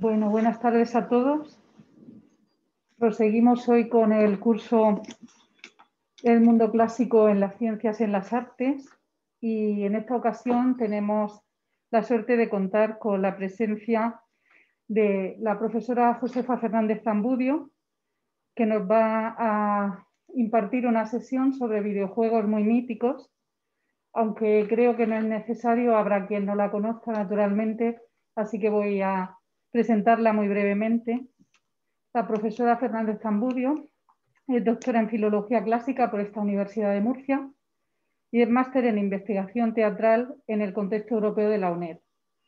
Bueno, buenas tardes a todos. Proseguimos hoy con el curso El mundo clásico en las ciencias y en las artes, y en esta ocasión tenemos la suerte de contar con la presencia de la profesora Josefa Fernández Zambudio, que nos va a impartir una sesión sobre videojuegos muy míticos. Aunque creo que no es necesario, habrá quien no la conozca naturalmente, así que voy a presentarla muy brevemente. La profesora Fernández Zambudio es doctora en Filología Clásica por esta Universidad de Murcia y es máster en Investigación Teatral en el contexto europeo de la UNED.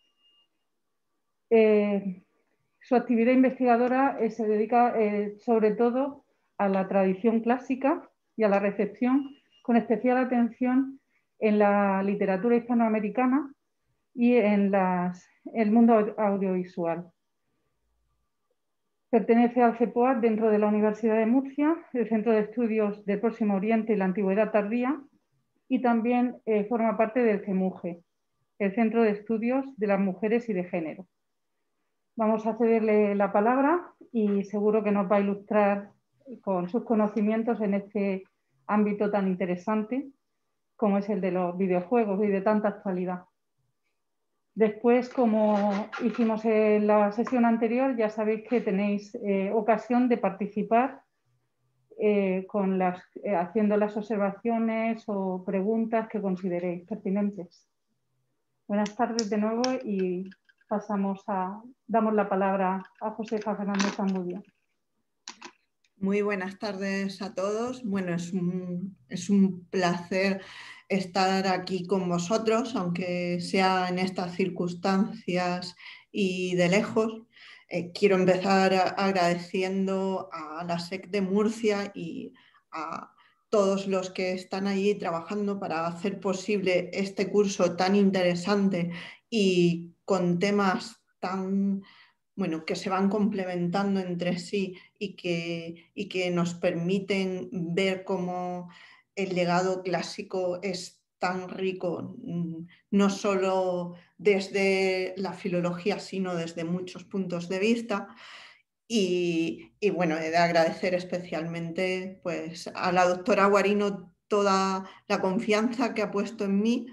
Su actividad investigadora se dedica sobre todo a la tradición clásica y a la recepción, con especial atención en la literatura hispanoamericana y en el mundo audiovisual. Pertenece al CEPOAD dentro de la Universidad de Murcia, el Centro de Estudios del Próximo Oriente y la Antigüedad Tardía, y también forma parte del CEMUGE, el Centro de Estudios de las Mujeres y de Género. Vamos a cederle la palabra y seguro que nos va a ilustrar con sus conocimientos en este ámbito tan interesante como es el de los videojuegos y de tanta actualidad. Después, como hicimos en la sesión anterior, ya sabéis que tenéis ocasión de participar haciendo las observaciones o preguntas que consideréis pertinentes. Buenas tardes de nuevo y damos la palabra a Josefa Fernández Zambudio. Muy buenas tardes a todos. Bueno, es un placer estar aquí con vosotros, aunque sea en estas circunstancias y de lejos. Quiero empezar agradeciendo a la SEC de Murcia y a todos los que están allí trabajando para hacer posible este curso tan interesante y con temas tan que se van complementando entre sí y que nos permiten ver cómo el legado clásico es tan rico, no solo desde la filología, sino desde muchos puntos de vista. Y bueno, he de agradecer especialmente pues, a la doctora Guarino toda la confianza que ha puesto en mí,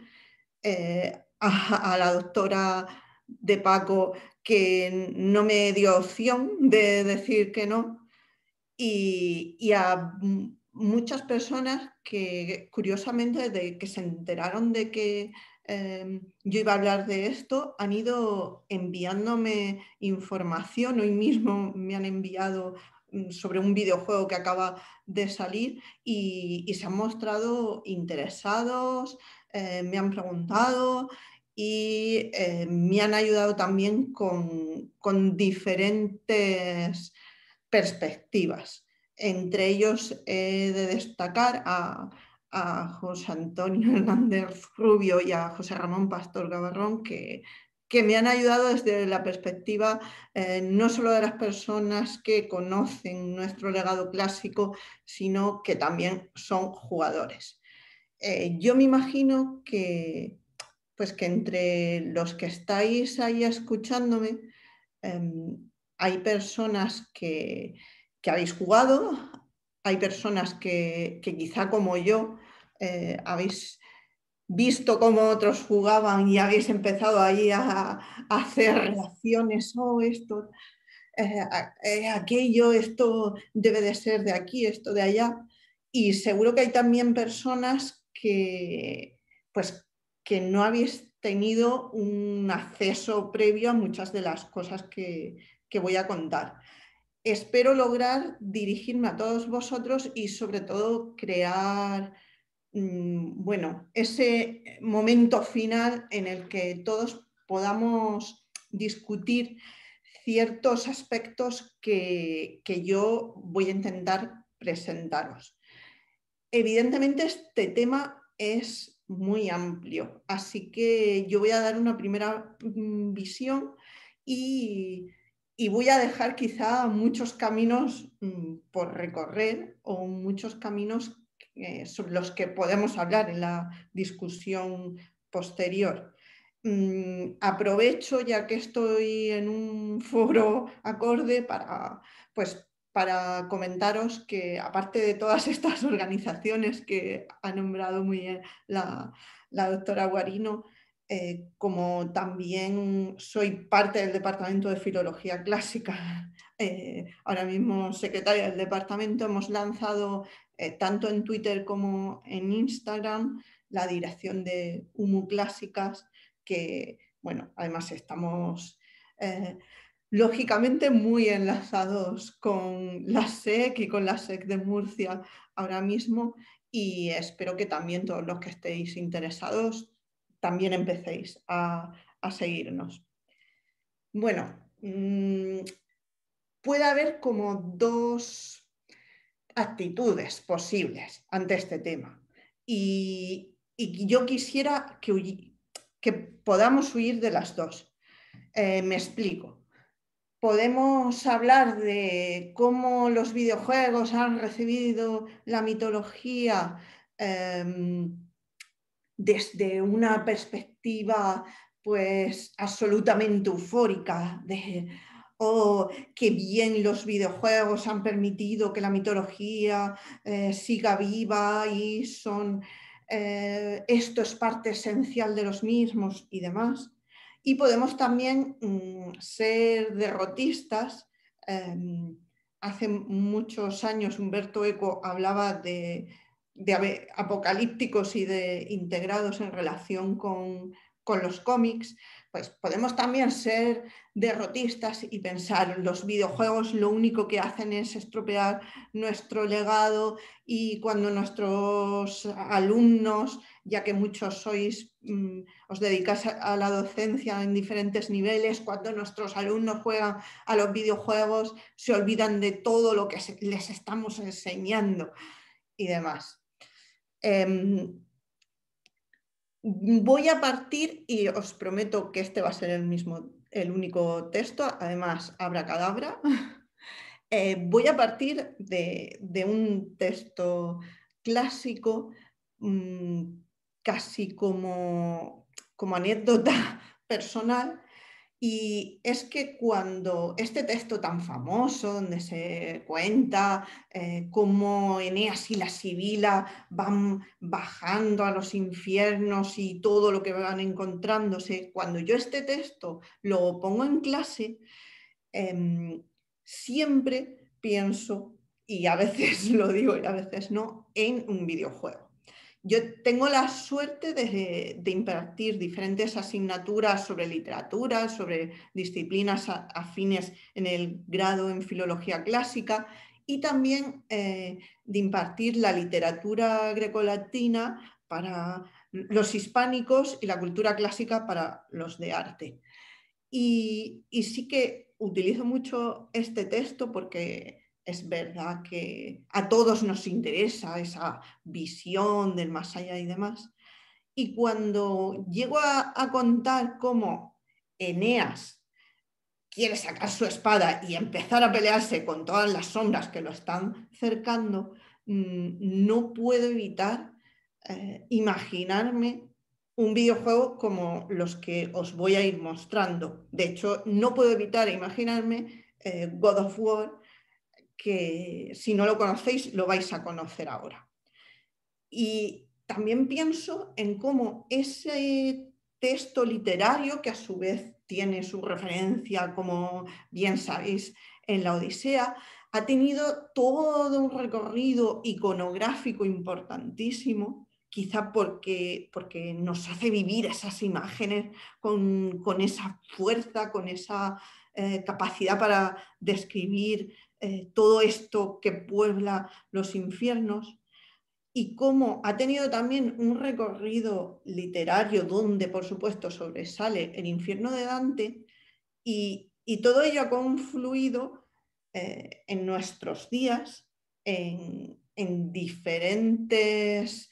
a la doctora de Paco, que no me dio opción de decir que no, y a muchas personas que curiosamente de que se enteraron de que yo iba a hablar de esto, han ido enviándome información. Hoy mismo me han enviado sobre un videojuego que acaba de salir y se han mostrado interesados, me han preguntado y me han ayudado también con diferentes perspectivas. Entre ellos he de destacar a José Antonio Hernández Rubio y a José Ramón Pastor Gavarrón, que me han ayudado desde la perspectiva no solo de las personas que conocen nuestro legado clásico, sino que también son jugadores. Yo me imagino que entre los que estáis ahí escuchándome, hay personas que habéis jugado, hay personas que quizá como yo habéis visto cómo otros jugaban y habéis empezado ahí a hacer relaciones, esto, aquello, esto debe de ser de aquí, esto de allá. Y seguro que hay también personas que no habéis tenido un acceso previo a muchas de las cosas que voy a contar. Espero lograr dirigirme a todos vosotros y sobre todo crear ese momento final en el que todos podamos discutir ciertos aspectos que yo voy a intentar presentaros. Evidentemente este tema es muy amplio, así que yo voy a dar una primera visión y voy a dejar quizá muchos caminos por recorrer o muchos caminos sobre los que podemos hablar en la discusión posterior. aprovecho, ya que estoy en un foro acorde, para comentaros que, aparte de todas estas organizaciones que ha nombrado muy bien la doctora Guarino, como también soy parte del Departamento de Filología Clásica, ahora mismo secretaria del departamento, hemos lanzado tanto en Twitter como en Instagram la dirección de Humu Clásicas, que, bueno, además estamos lógicamente muy enlazados con la SEC y con la SEC de Murcia ahora mismo, y espero que también todos los que estéis interesados también empecéis a seguirnos. Bueno, puede haber como dos actitudes posibles ante este tema, y yo quisiera que podamos huir de las dos. Me explico. Podemos hablar de cómo los videojuegos han recibido la mitología desde una perspectiva pues absolutamente eufórica de qué bien los videojuegos han permitido que la mitología siga viva y esto es parte esencial de los mismos y demás. Y podemos también ser derrotistas. Hace muchos años Humberto Eco hablaba de apocalípticos y de integrados en relación con los cómics. Pues podemos también ser derrotistas y pensar los videojuegos lo único que hacen es estropear nuestro legado, y cuando nuestros alumnos, ya que muchos os dedicáis a la docencia en diferentes niveles, cuando nuestros alumnos juegan a los videojuegos se olvidan de todo lo que les estamos enseñando y demás. Voy a partir, y os prometo que este va a ser el único texto, además abracadabra. Voy a partir de un texto clásico, casi como anécdota personal. Y es que cuando este texto tan famoso, donde se cuenta cómo Eneas y la Sibila van bajando a los infiernos y todo lo que van encontrándose, cuando yo este texto lo pongo en clase, siempre pienso, y a veces lo digo y a veces no, en un videojuego. Yo tengo la suerte de impartir diferentes asignaturas sobre literatura, sobre disciplinas afines en el grado en filología clásica, y también de impartir la literatura grecolatina para los hispánicos y la cultura clásica para los de arte. Y sí que utilizo mucho este texto porque es verdad que a todos nos interesa esa visión del más allá y demás. Y cuando llego a contar cómo Eneas quiere sacar su espada y empezar a pelearse con todas las sombras que lo están cercando, no puedo evitar imaginarme un videojuego como los que os voy a ir mostrando. De hecho, no puedo evitar imaginarme God of War, que si no lo conocéis, lo vais a conocer ahora. Y también pienso en cómo ese texto literario, que a su vez tiene su referencia, como bien sabéis, en la Odisea, ha tenido todo un recorrido iconográfico importantísimo, quizá porque nos hace vivir esas imágenes con esa fuerza, con esa capacidad para describir todo esto que puebla los infiernos. Y cómo ha tenido también un recorrido literario donde, por supuesto, sobresale el infierno de Dante, y todo ello ha confluido en nuestros días en diferentes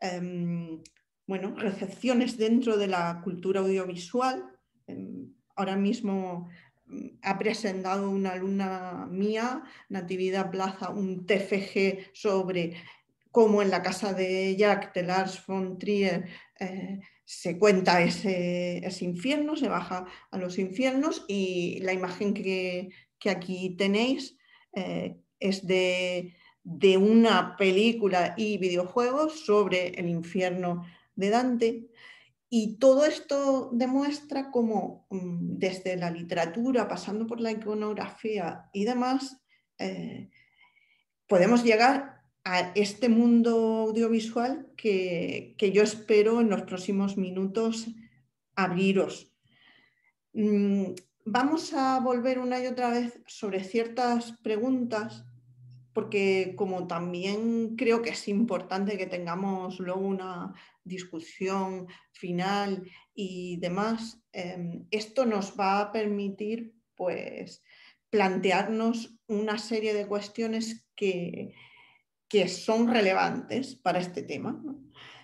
recepciones dentro de la cultura audiovisual. Ahora mismo ha presentado una alumna mía, Natividad Plaza, un TFG sobre cómo en la casa de Jack de Lars von Trier se cuenta ese infierno, se baja a los infiernos, y la imagen que aquí tenéis es de una película y videojuegos sobre el infierno de Dante. Y todo esto demuestra cómo desde la literatura, pasando por la iconografía y demás, podemos llegar a este mundo audiovisual que yo espero en los próximos minutos abriros. Vamos a volver una y otra vez sobre ciertas preguntas, porque como también creo que es importante que tengamos luego una discusión final y demás, esto nos va a permitir pues plantearnos una serie de cuestiones que son relevantes para este tema, ¿no?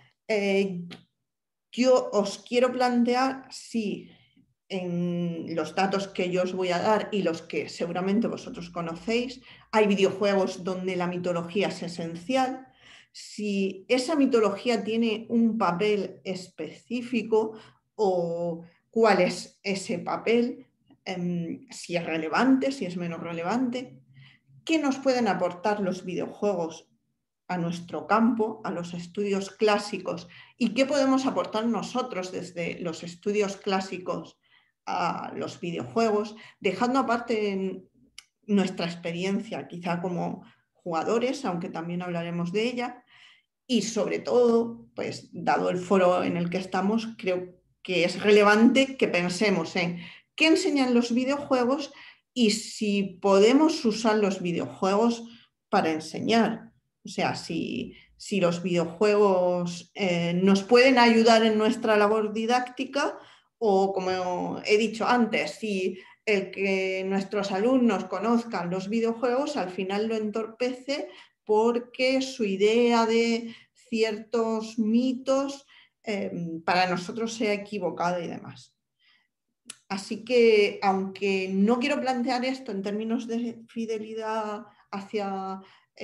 Yo os quiero plantear si en los datos que yo os voy a dar y los que seguramente vosotros conocéis, hay videojuegos donde la mitología es esencial, si esa mitología tiene un papel específico o cuál es ese papel, si es relevante, si es menos relevante, qué nos pueden aportar los videojuegos a nuestro campo, a los estudios clásicos, y qué podemos aportar nosotros desde los estudios clásicos a los videojuegos, dejando aparte nuestra experiencia quizá como jugadores, aunque también hablaremos de ella, y sobre todo, pues dado el foro en el que estamos, creo que es relevante que pensemos en qué enseñan los videojuegos y si podemos usar los videojuegos para enseñar. O sea, si los videojuegos nos pueden ayudar en nuestra labor didáctica, o como he dicho antes, si el que nuestros alumnos conozcan los videojuegos al final lo entorpece porque su idea de ciertos mitos para nosotros sea equivocada y demás. Así que, aunque no quiero plantear esto en términos de fidelidad hacia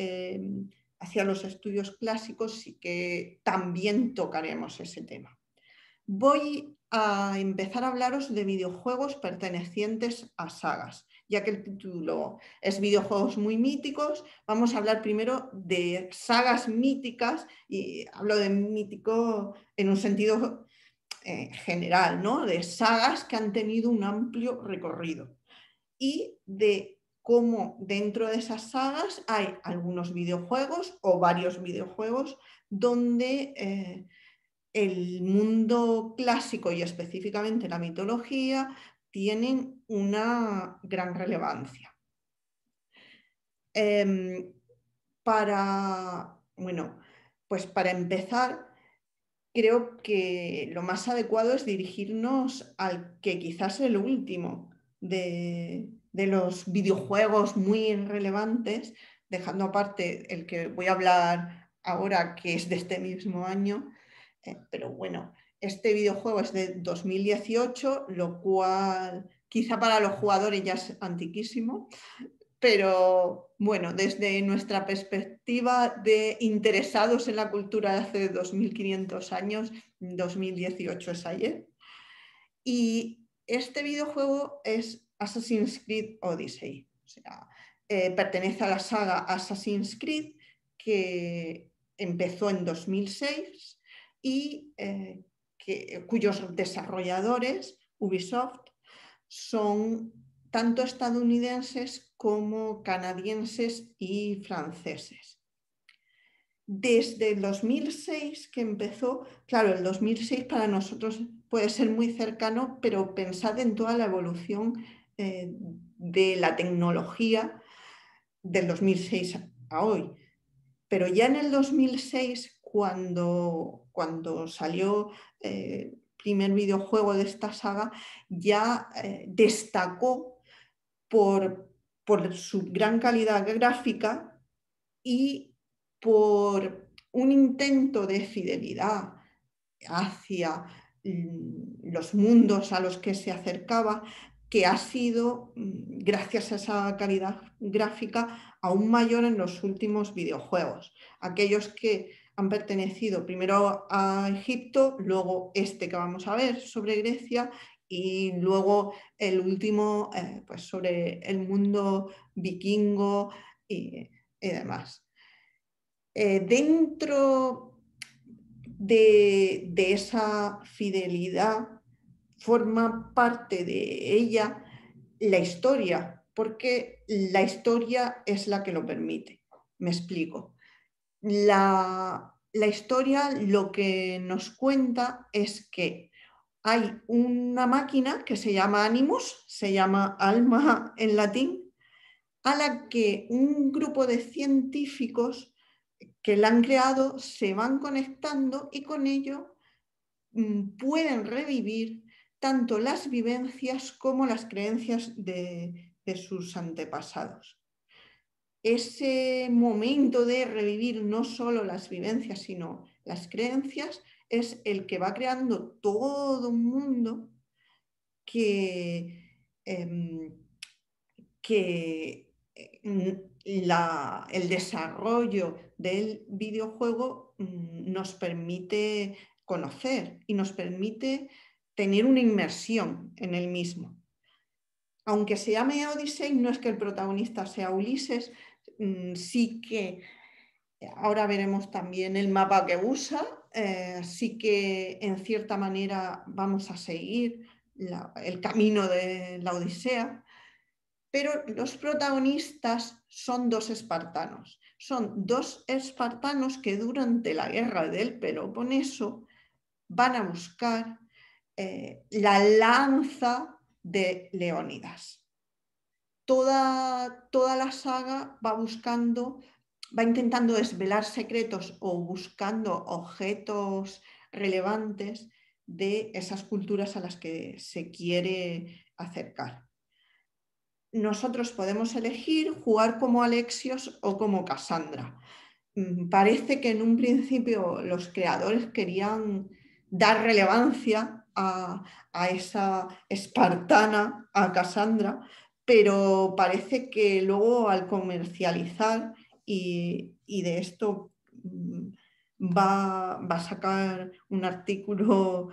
los estudios clásicos, sí que también tocaremos ese tema. Voy a empezar a hablaros de videojuegos pertenecientes a sagas, ya que el título es videojuegos muy míticos. Vamos a hablar primero de sagas míticas, y hablo de mítico en un sentido general, ¿no? De sagas que han tenido un amplio recorrido y de cómo dentro de esas sagas hay algunos videojuegos o varios videojuegos donde el mundo clásico y específicamente la mitología tienen una gran relevancia. Para empezar, creo que lo más adecuado es dirigirnos al que quizás es el último de los videojuegos muy relevantes, dejando aparte el que voy a hablar ahora, que es de este mismo año. Pero bueno, este videojuego es de 2018, lo cual quizá para los jugadores ya es antiquísimo, pero bueno, desde nuestra perspectiva de interesados en la cultura de hace 2500 años, 2018 es ayer. Y este videojuego es Assassin's Creed Odyssey. O sea, pertenece a la saga Assassin's Creed, que empezó en 2006 y cuyos desarrolladores, Ubisoft, son tanto estadounidenses como canadienses y franceses. Desde el 2006 que empezó, claro, el 2006 para nosotros puede ser muy cercano, pero pensad en toda la evolución de la tecnología del 2006 a hoy. Pero ya en el 2006, cuando salió el primer videojuego de esta saga, ya destacó por su gran calidad gráfica y por un intento de fidelidad hacia los mundos a los que se acercaba, que ha sido, gracias a esa calidad gráfica, aún mayor en los últimos videojuegos. Aquellos que han pertenecido primero a Egipto, luego este que vamos a ver sobre Grecia y luego el último pues sobre el mundo vikingo y demás. Dentro de esa fidelidad forma parte de ella la historia, porque la historia es la que lo permite. Me explico. La historia lo que nos cuenta es que hay una máquina que se llama Animus, se llama alma en latín, a la que un grupo de científicos que la han creado se van conectando y con ello pueden revivir tanto las vivencias como las creencias de sus antepasados. Ese momento de revivir no solo las vivencias, sino las creencias, es el que va creando todo un mundo que el desarrollo del videojuego nos permite conocer y nos permite tener una inmersión en el mismo. Aunque se llame Odyssey, no es que el protagonista sea Ulises, sí que ahora veremos también el mapa que usa, sí que en cierta manera vamos a seguir el camino de la Odisea, pero los protagonistas son dos espartanos. Son dos espartanos que durante la guerra del Peloponeso van a buscar la lanza de Leónidas. Toda la saga va intentando desvelar secretos o buscando objetos relevantes de esas culturas a las que se quiere acercar. Nosotros podemos elegir jugar como Alexios o como Cassandra. Parece que en un principio los creadores querían dar relevancia a esa espartana, a Cassandra, pero parece que luego al comercializar y de esto va a sacar un artículo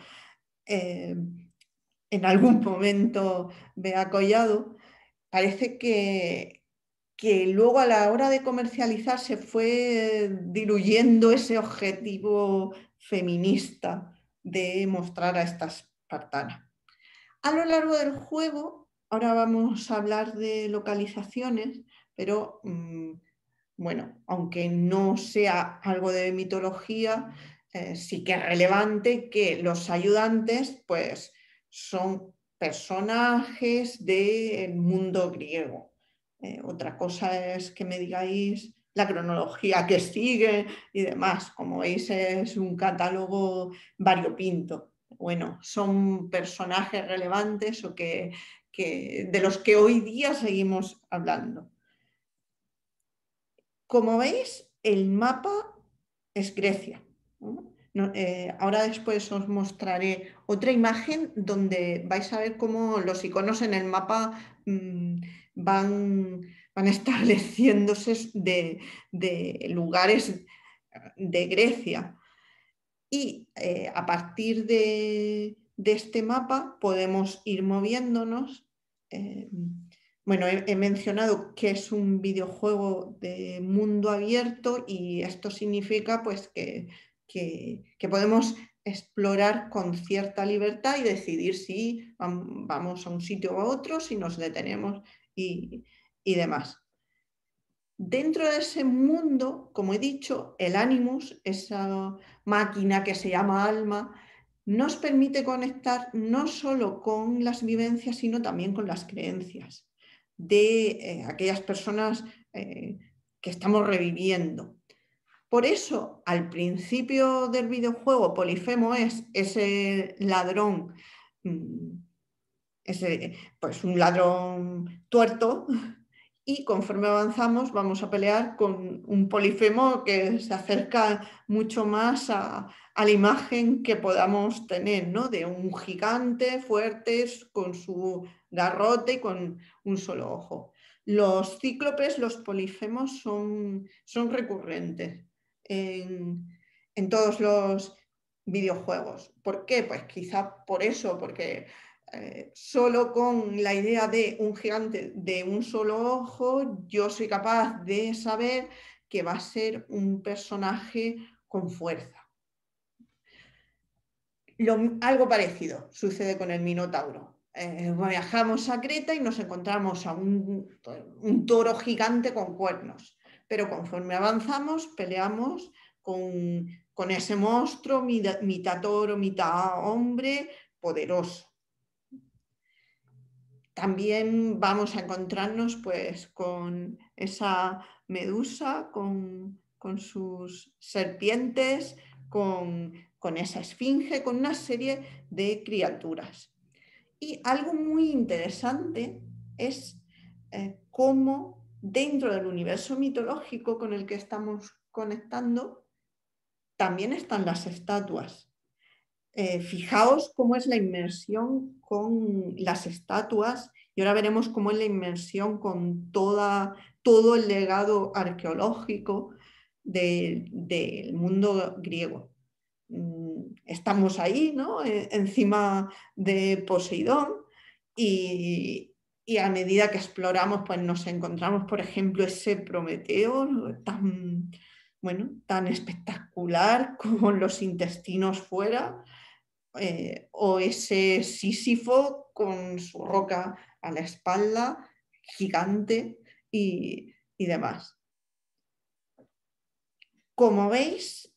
en algún momento Bea Collado, parece que luego a la hora de comercializar se fue diluyendo ese objetivo feminista de mostrar a esta espartana. A lo largo del juego, ahora vamos a hablar de localizaciones, pero bueno, aunque no sea algo de mitología, sí que es relevante que los ayudantes pues son personajes del mundo griego. Otra cosa es que me digáis la cronología que sigue y demás. Como veis, es un catálogo variopinto. Bueno, son personajes relevantes o de los que hoy día seguimos hablando. Como veis, el mapa es Grecia. Ahora después os mostraré otra imagen donde vais a ver cómo los iconos en el mapa van estableciéndose de lugares de Grecia. Y a partir de este mapa podemos ir moviéndonos. Bueno, he mencionado que es un videojuego de mundo abierto y esto significa pues, que podemos explorar con cierta libertad y decidir si vamos a un sitio o a otro, si nos detenemos y demás. Dentro de ese mundo, como he dicho, el Animus, esa máquina que se llama alma, nos permite conectar no solo con las vivencias, sino también con las creencias de aquellas personas que estamos reviviendo. Por eso, al principio del videojuego, Polifemo es ese ladrón, pues un ladrón tuerto, y conforme avanzamos vamos a pelear con un Polifemo que se acerca mucho más a a la imagen que podamos tener, ¿no? De un gigante fuerte con su garrote y con un solo ojo. Los cíclopes, los polifemos son recurrentes en todos los videojuegos. ¿Por qué? Pues quizá por eso, porque solo con la idea de un gigante de un solo ojo, yo soy capaz de saber que va a ser un personaje con fuerza. Algo parecido sucede con el Minotauro. Viajamos a Creta y nos encontramos a un toro gigante con cuernos, pero conforme avanzamos peleamos con ese monstruo, mitad toro, mitad hombre, poderoso. También vamos a encontrarnos pues con esa medusa, con sus serpientes, con esa esfinge, con una serie de criaturas. Y algo muy interesante es cómo dentro del universo mitológico con el que estamos conectando, también están las estatuas. Fijaos cómo es la inmersión con las estatuas y ahora veremos cómo es la inmersión con todo el legado arqueológico del mundo griego. Estamos ahí, ¿no? Encima de Poseidón y a medida que exploramos pues nos encontramos, por ejemplo, ese Prometeo tan espectacular con los intestinos fuera. O ese Sísifo con su roca a la espalda, gigante y demás. Como veis,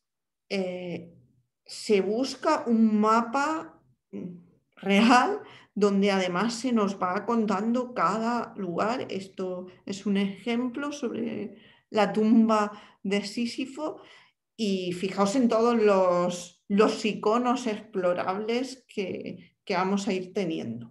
se busca un mapa real donde además se nos va contando cada lugar. Esto es un ejemplo sobre la tumba de Sísifo. Y fijaos en todos los iconos explorables que vamos a ir teniendo.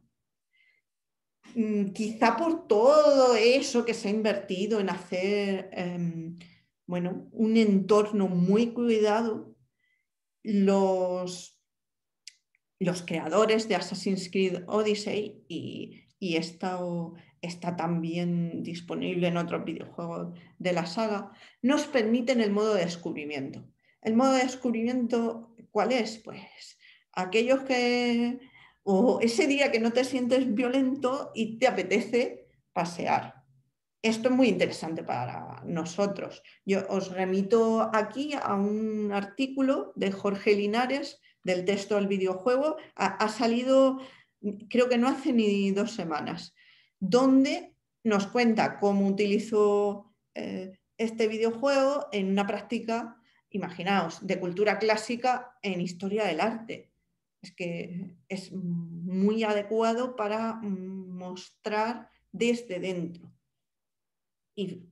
Quizá por todo eso que se ha invertido en hacer un entorno muy cuidado, los creadores de Assassin's Creed Odyssey, y está también disponible en otros videojuegos de la saga, nos permiten el modo de descubrimiento. ¿El modo de descubrimiento cuál es? Pues aquellos o ese día que no te sientes violento y te apetece pasear. Esto es muy interesante para nosotros. Yo os remito aquí a un artículo de Jorge Linares del texto del videojuego. Ha salido, creo que no hace ni 2 semanas, donde nos cuenta cómo utilizó este videojuego en una práctica, imaginaos, de cultura clásica en historia del arte. Es que es muy adecuado para mostrar desde dentro. Y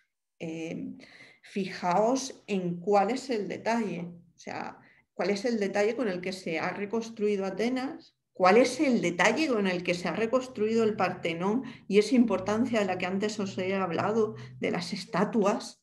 fijaos en cuál es el detalle, o sea, cuál es el detalle con el que se ha reconstruido Atenas, cuál es el detalle con el que se ha reconstruido el Partenón y esa importancia de la que antes os he hablado, de las estatuas,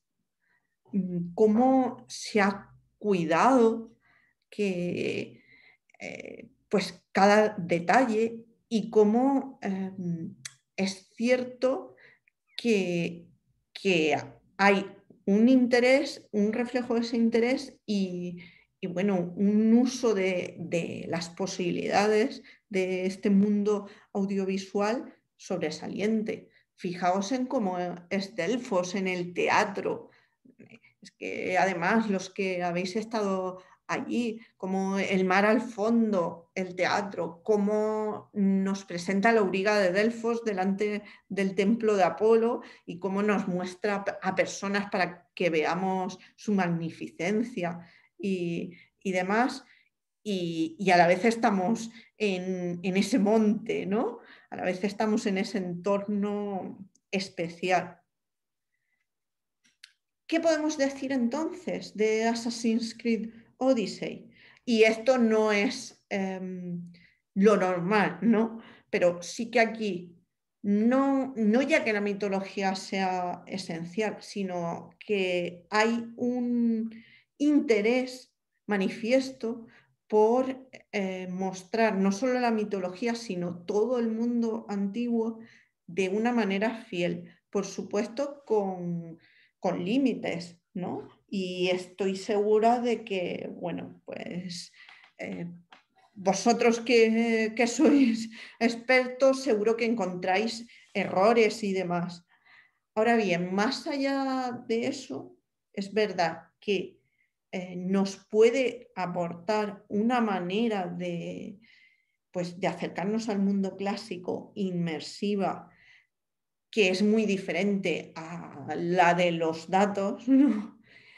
cómo se ha cuidado que, pues cada detalle y cómo es cierto que hay un interés, un reflejo de ese interés y bueno, un uso de las posibilidades de este mundo audiovisual sobresaliente. Fijaos en cómo es Delfos en el teatro. Es que además los que habéis estado allí, como el mar al fondo, el teatro, cómo nos presenta la auriga de Delfos delante del templo de Apolo y cómo nos muestra a personas para que veamos su magnificencia y demás. Y a la vez estamos en ese monte, ¿no? A la vez estamos en ese entorno especial. ¿Qué podemos decir entonces de Assassin's Creed Odyssey? Y esto no es lo normal, ¿no? Pero sí que aquí, no ya que la mitología sea esencial, sino que hay un interés manifiesto por mostrar no solo la mitología, sino todo el mundo antiguo de una manera fiel, por supuesto con límites, ¿no? Y estoy segura de que, bueno, pues vosotros que sois expertos, seguro que encontráis errores y demás. Ahora bien, más allá de eso, es verdad que nos puede aportar una manera pues, de acercarnos al mundo clásico inmersiva, que es muy diferente a la de los datos, ¿no?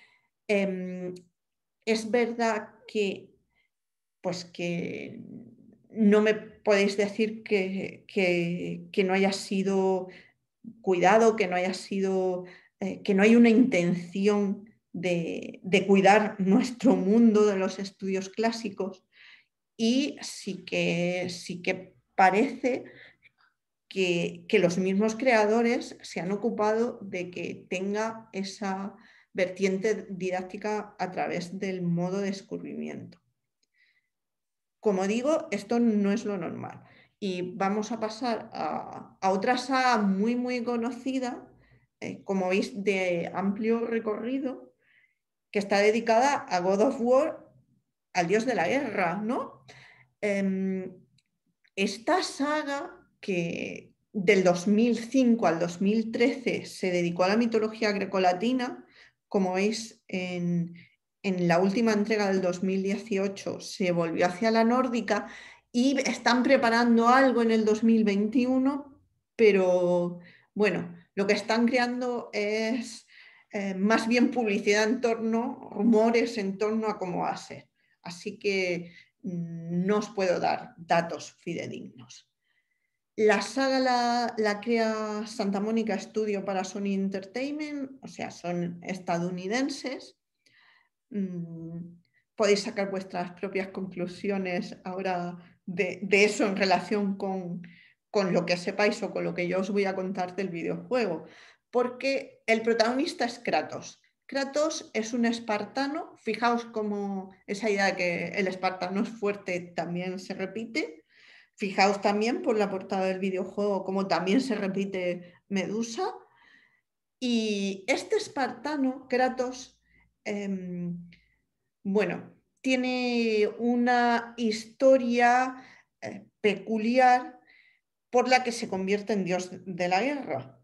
Es verdad pues que no me podéis decir que no haya sido cuidado, que no haya sido, que no hay una intención de cuidar nuestro mundo de los estudios clásicos, y sí que parece que los mismos creadores se han ocupado de que tenga esa vertiente didáctica a través del modo de descubrimiento. Como digo, esto no es lo normal. Y vamos a pasar a otra saga muy, muy conocida, como veis, de amplio recorrido, que está dedicada a God of War, al dios de la guerra, ¿no? Esta saga, que del 2005 al 2013 se dedicó a la mitología grecolatina, como veis en la última entrega del 2018 se volvió hacia la nórdica, y están preparando algo en el 2021, pero bueno, lo que están creando es más bien publicidad en torno, rumores en torno a cómo va a ser. Así que no os puedo dar datos fidedignos. La saga la crea Santa Mónica Studio para Sony Entertainment, o sea, son estadounidenses. Podéis sacar vuestras propias conclusiones ahora de eso en relación con lo que sepáis o con lo que yo os voy a contar del videojuego, porque el protagonista es Kratos. Kratos es un espartano, fijaos cómo esa idea de que el espartano es fuerte también se repite. Fijaos también por la portada del videojuego cómo también se repite Medusa. Y este espartano, Kratos, bueno, tiene una historia peculiar por la que se convierte en dios de la guerra.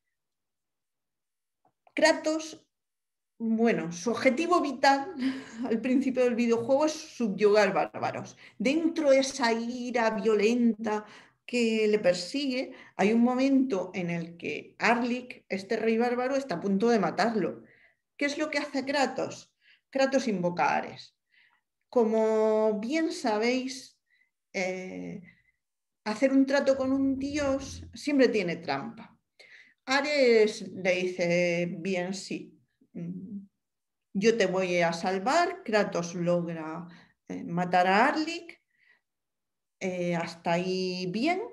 Kratos, bueno, su objetivo vital al principio del videojuego es subyugar bárbaros. Dentro de esa ira violenta que le persigue, hay un momento en el que Arlik, este rey bárbaro, está a punto de matarlo. ¿Qué es lo que hace Kratos? Kratos invoca a Ares. Como bien sabéis, hacer un trato con un dios siempre tiene trampa. Ares le dice, bien, sí, yo te voy a salvar. Kratos logra matar a Arlik, hasta ahí bien.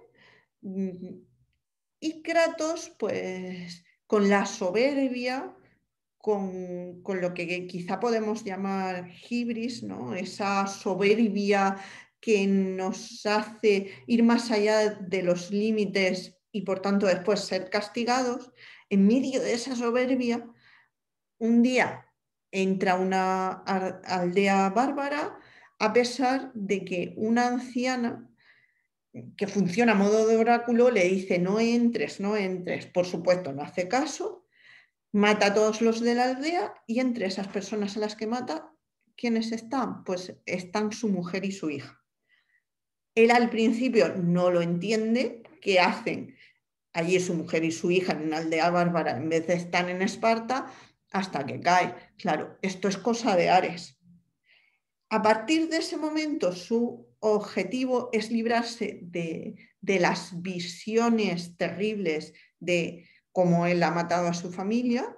Y Kratos, pues con la soberbia, con lo que quizá podemos llamar hibris, ¿no? Esa soberbia que nos hace ir más allá de los límites y por tanto después ser castigados. En medio de esa soberbia, un día entra a una aldea bárbara, a pesar de que una anciana que funciona a modo de oráculo le dice no entres, no entres. Por supuesto, no hace caso, mata a todos los de la aldea, y entre esas personas a las que mata, ¿quiénes están? Pues están su mujer y su hija. Él al principio no lo entiende. ¿Qué hacen allí su mujer y su hija en una aldea bárbara en vez de estar en Esparta? Hasta que cae. Claro, esto es cosa de Ares. A partir de ese momento, su objetivo es librarse de las visiones terribles de cómo él ha matado a su familia.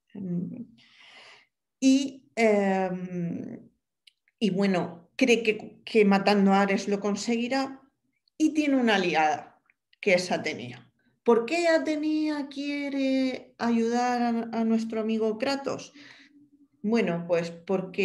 Y bueno, cree que matando a Ares lo conseguirá, y tiene una aliada, que es Atenea. ¿Por qué Atenea quiere ayudar a nuestro amigo Kratos? Bueno, pues porque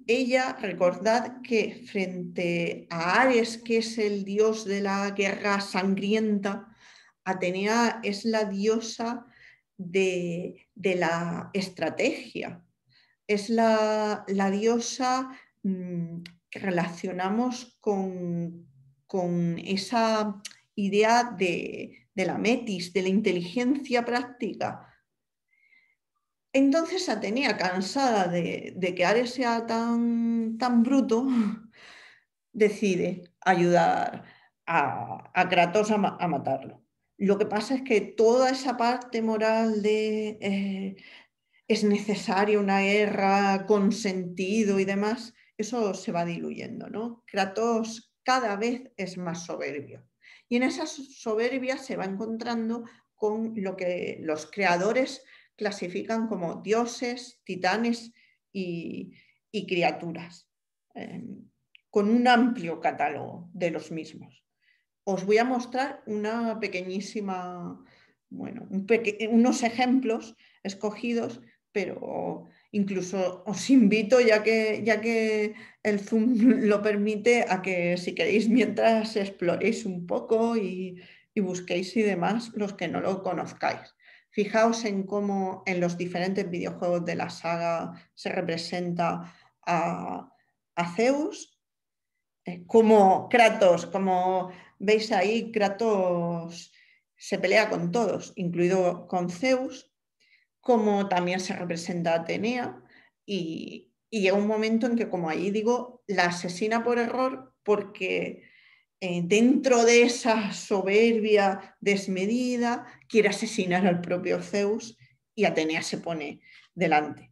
ella, recordad que frente a Ares, que es el dios de la guerra sangrienta, Atenea es la diosa de la estrategia. Es la diosa que relacionamos con esa idea de la metis, de la inteligencia práctica. Entonces Atenea, cansada de que Ares sea tan bruto, decide ayudar a Kratos a matarlo. Lo que pasa es que toda esa parte moral de es necesaria una guerra con sentido y demás, eso se va diluyendo, ¿no? Kratos cada vez es más soberbio. Y en esa soberbia se va encontrando con lo que los creadores clasifican como dioses, titanes y criaturas, con un amplio catálogo de los mismos. Os voy a mostrar una pequeñísima, bueno, unos ejemplos escogidos, pero incluso os invito, ya que el Zoom lo permite, a que si queréis mientras exploréis un poco y busquéis y demás los que no lo conozcáis. Fijaos en cómo en los diferentes videojuegos de la saga se representa a Zeus, como Kratos, como veis ahí, Kratos se pelea con todos, incluido con Zeus, como también se representa a Atenea, y llega un momento en que, como ahí digo, la asesina por error porque dentro de esa soberbia desmedida quiere asesinar al propio Zeus y Atenea se pone delante.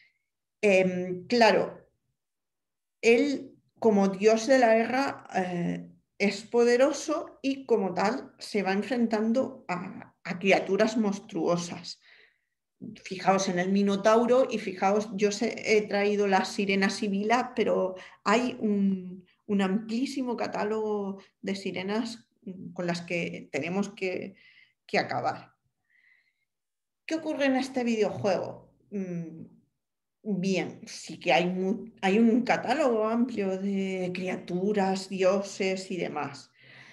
Claro, él como dios de la guerra es poderoso y como tal se va enfrentando a criaturas monstruosas. Fijaos en el Minotauro y fijaos, yo he traído la sirena sibila, pero hay un amplísimo catálogo de sirenas con las que tenemos que acabar. ¿Qué ocurre en este videojuego? Bien, sí que hay un catálogo amplio de criaturas, dioses y demás.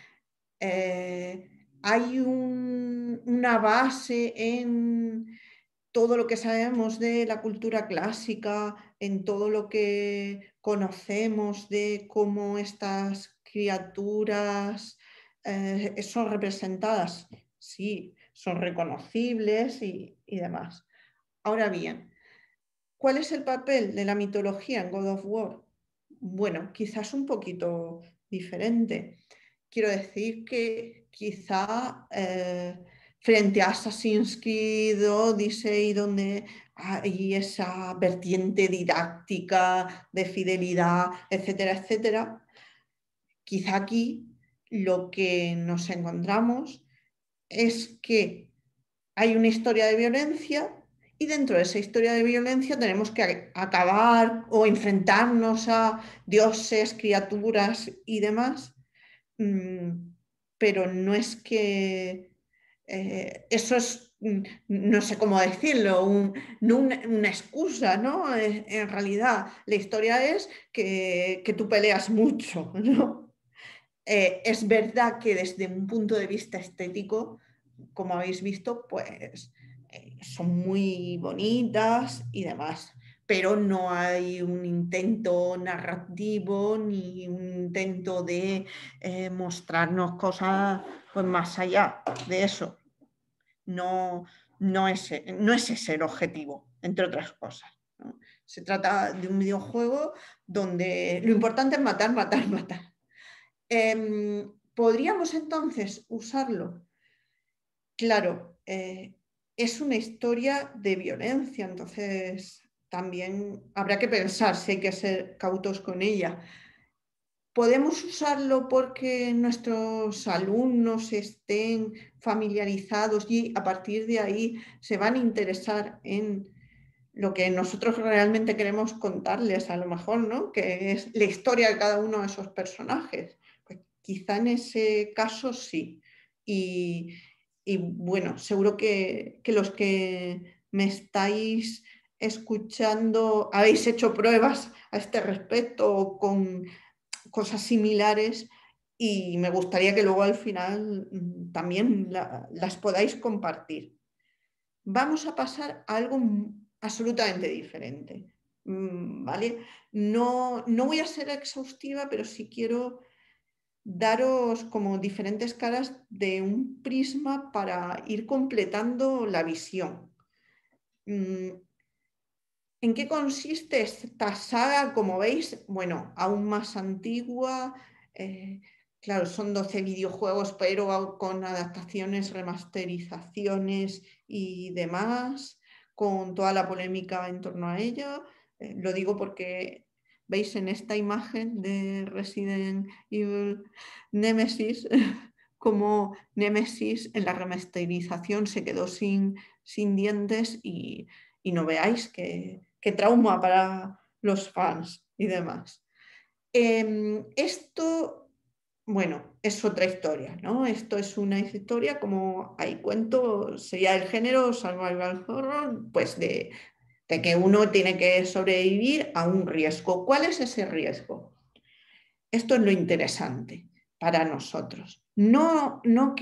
Hay una base en todo lo que sabemos de la cultura clásica, en todo lo que conocemos de cómo estas criaturas son representadas. Sí, son reconocibles y demás. Ahora bien, ¿cuál es el papel de la mitología en God of War? Bueno, quizás un poquito diferente. Quiero decir que quizá frente a Assassin's Creed, Odyssey, donde hay esa vertiente didáctica de fidelidad, etcétera, etcétera, quizá aquí lo que nos encontramos es que hay una historia de violencia y dentro de esa historia de violencia tenemos que acabar o enfrentarnos a dioses, criaturas y demás, pero no es que eso es, no sé cómo decirlo, no una excusa, ¿no? En realidad la historia es que tú peleas mucho, ¿no? Es verdad que desde un punto de vista estético, como habéis visto, pues son muy bonitas y demás, pero no hay un intento narrativo ni un intento de mostrarnos cosas pues, más allá de eso. No es ese el objetivo, entre otras cosas, ¿no? Se trata de un videojuego donde lo importante es matar, matar, matar. ¿Podríamos entonces usarlo? Claro, es una historia de violencia, entonces también habrá que pensar si hay que ser cautos con ella. ¿Podemos usarlo porque nuestros alumnos estén familiarizados y a partir de ahí se van a interesar en lo que nosotros realmente queremos contarles, a lo mejor, ¿no? Que es la historia de cada uno de esos personajes? Pues quizá en ese caso sí. Y bueno, seguro que los que me estáis escuchando, habéis hecho pruebas a este respecto con cosas similares y me gustaría que luego al final también las podáis compartir. Vamos a pasar a algo absolutamente diferente, ¿vale? No voy a ser exhaustiva, pero sí quiero daros como diferentes caras de un prisma para ir completando la visión. ¿En qué consiste esta saga? Como veis, bueno, aún más antigua. Claro, son 12 videojuegos, pero con adaptaciones, remasterizaciones y demás, con toda la polémica en torno a ella. Lo digo porque veis en esta imagen de Resident Evil Nemesis, como Nemesis en la remasterización se quedó sin dientes y no veáis qué trauma para los fans y demás. Esto, bueno, es otra historia, ¿no? Esto es una historia, como ahí cuento, sería el género survival horror, pues de que uno tiene que sobrevivir a un riesgo. ¿Cuál es ese riesgo? Esto es lo interesante para nosotros. No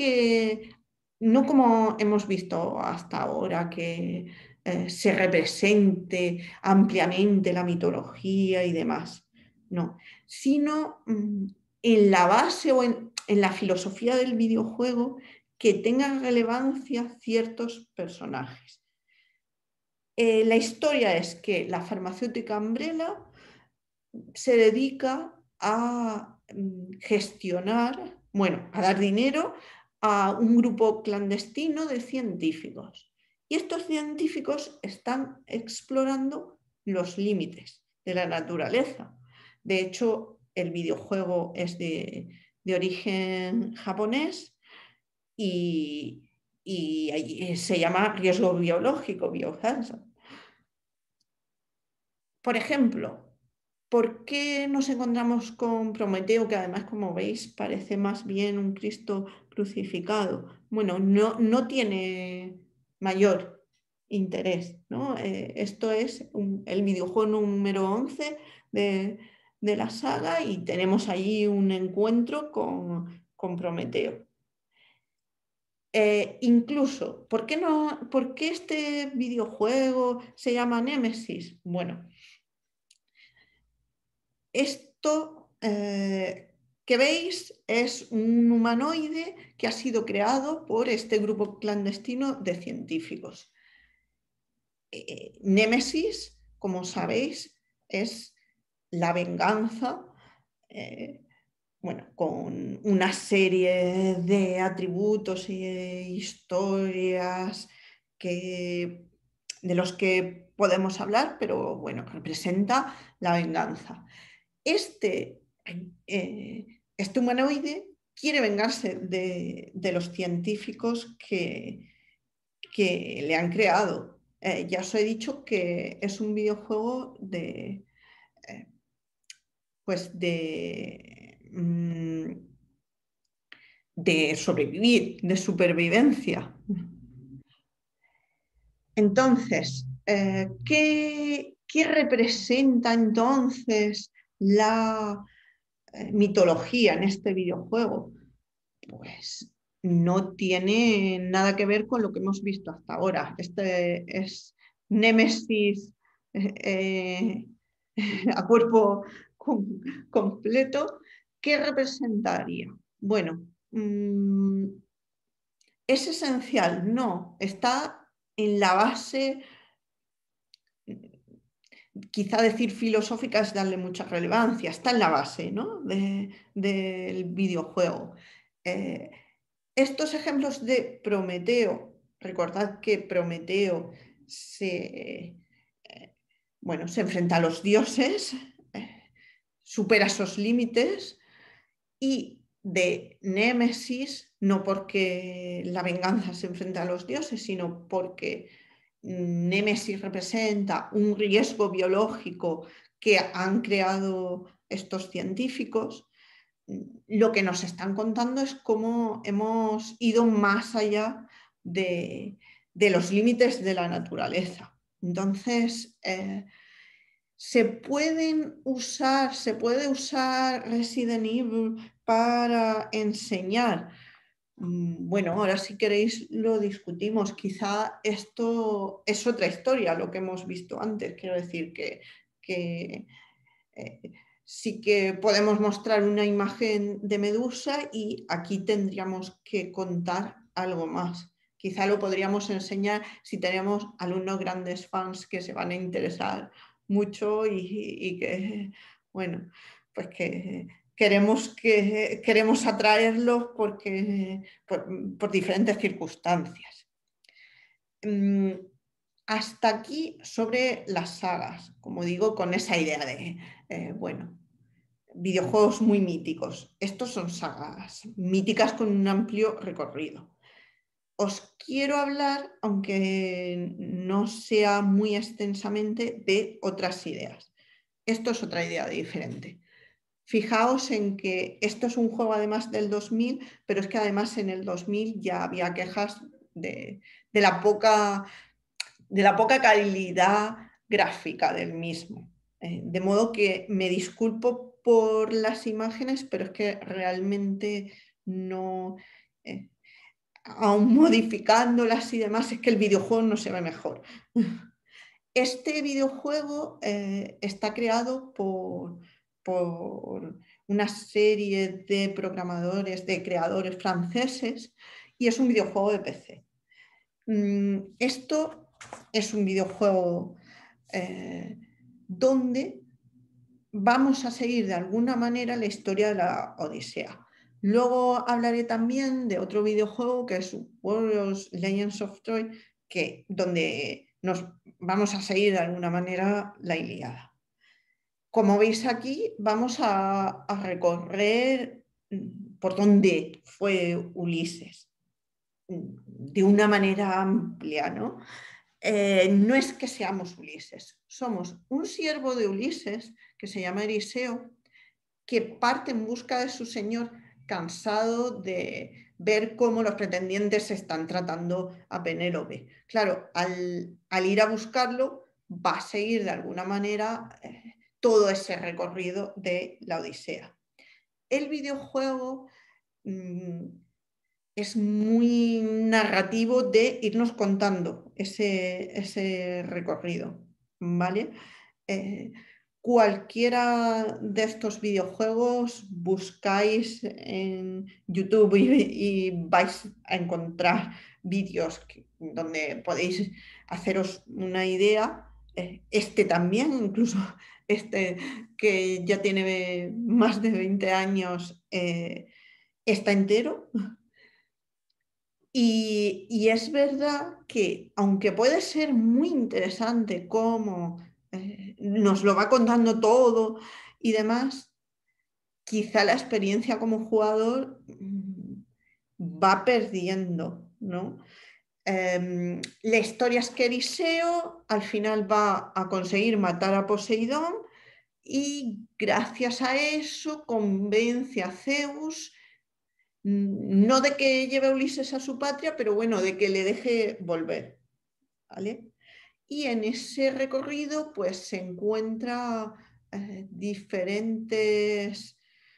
como hemos visto hasta ahora, que se represente ampliamente la mitología y demás, no, sino en la base o en la filosofía del videojuego que tengan relevancia ciertos personajes. La historia es que la farmacéutica Umbrella se dedica a gestionar, bueno, a dar dinero a un grupo clandestino de científicos. Y estos científicos están explorando los límites de la naturaleza. De hecho, el videojuego es de origen japonés y se llama riesgo biológico, biohazard. Por ejemplo, ¿por qué nos encontramos con Prometeo, que además, como veis, parece más bien un Cristo crucificado? Bueno, no tiene mayor interés, ¿no? Esto es el videojuego número 11 de la saga y tenemos allí un encuentro con Prometeo. Incluso, ¿por qué este videojuego se llama Némesis? Bueno, esto que veis es un humanoide que ha sido creado por este grupo clandestino de científicos. Némesis, como sabéis, es la venganza, bueno, con una serie de atributos e historias de los que podemos hablar, pero bueno, representa la venganza. Este humanoide quiere vengarse de los científicos que le han creado. Ya os he dicho que es un videojuego pues de sobrevivir, de supervivencia. Entonces, ¿qué representa entonces la mitología en este videojuego? Pues no tiene nada que ver con lo que hemos visto hasta ahora. Este es Némesis a cuerpo completo. ¿Qué representaría? Bueno, ¿es esencial? No, está en la base. Quizá decir filosófica es darle mucha relevancia, está en la base, ¿no? del videojuego. Estos ejemplos de Prometeo, recordad que Prometeo se enfrenta a los dioses, supera esos límites, y de Némesis, no porque la venganza se enfrenta a los dioses, sino porque Némesis representa un riesgo biológico que han creado estos científicos. Lo que nos están contando es cómo hemos ido más allá de los límites de la naturaleza, Entonces, se puede usar Resident Evil para enseñar. Bueno, ahora si queréis lo discutimos. Quizá esto es otra historia, lo que hemos visto antes. Quiero decir que sí que podemos mostrar una imagen de Medusa y aquí tendríamos que contar algo más. Quizá lo podríamos enseñar si tenemos alumnos grandes fans que se van a interesar mucho y que, bueno, pues que queremos atraerlos por diferentes circunstancias. Hasta aquí sobre las sagas, como digo, con esa idea de, bueno, videojuegos muy míticos. Estos son sagas míticas con un amplio recorrido. Os quiero hablar, aunque no sea muy extensamente, de otras ideas. Esto es otra idea diferente. Fijaos en que esto es un juego además del 2000, pero es que además en el 2000 ya había quejas de la poca calidad gráfica del mismo. De modo que me disculpo por las imágenes, pero es que realmente no, aún modificándolas y demás, es que el videojuego no se ve mejor. Este videojuego está creado por una serie de programadores, de creadores franceses, y es un videojuego de PC. Esto es un videojuego donde vamos a seguir de alguna manera la historia de la Odisea. Luego hablaré también de otro videojuego que es Warriors Legends of Troy, donde nos vamos a seguir de alguna manera la Ilíada. Como veis aquí, vamos a recorrer por dónde fue Ulises de una manera amplia, ¿no? No es que seamos Ulises, somos un siervo de Ulises que se llama Eriseo, que parte en busca de su señor, cansado de ver cómo los pretendientes están tratando a Penélope. Claro, al ir a buscarlo, va a seguir de alguna manera todo ese recorrido de la Odisea. El videojuego es muy narrativo de irnos contando ese recorrido, ¿vale? Cualquiera de estos videojuegos buscáis en YouTube y vais a encontrar vídeos donde podéis haceros una idea. Este también, incluso este que ya tiene más de 20 años, está entero. Y es verdad que, aunque puede ser muy interesante cómo nos lo va contando todo y demás, quizá la experiencia como jugador va perdiendo, ¿no? La historia es que Eriseo al final va a conseguir matar a Poseidón y gracias a eso convence a Zeus, no de que lleve a Ulises a su patria, pero bueno, de que le deje volver, ¿vale? Y en ese recorrido pues se encuentra diferentes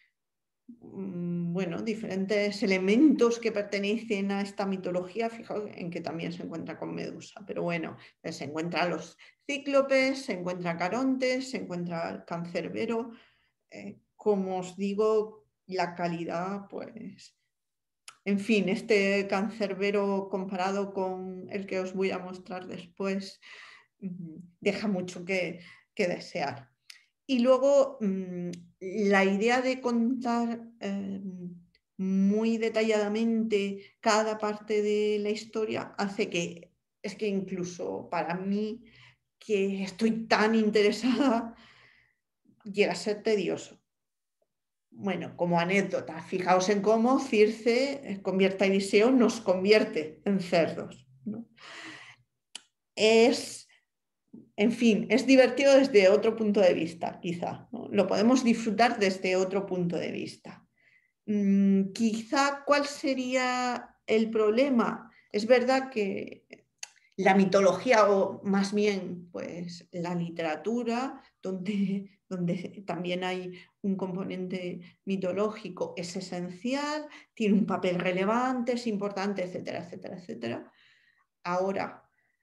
elementos que pertenecen a esta mitología. Fijaos en que también se encuentra con Medusa, pero bueno, se encuentran los cíclopes, se encuentra Carontes, se encuentra el Cancerbero. Como os digo, la calidad, pues, en fin, este Cancerbero comparado con el que os voy a mostrar después deja mucho que desear. Y luego la idea de contar muy detalladamente cada parte de la historia hace que, es que incluso para mí, que estoy tan interesada, llega a ser tedioso. Bueno, como anécdota, fijaos en cómo Circe convierte a Eliseo, nos convierte en cerdos, ¿no? En fin, es divertido desde otro punto de vista, quizá, ¿no? Lo podemos disfrutar desde otro punto de vista. Quizá, ¿cuál sería el problema? Es verdad que la mitología, o más bien pues la literatura, donde también hay un componente mitológico, es esencial, tiene un papel relevante, es importante, etcétera, etcétera, etcétera. Ahora,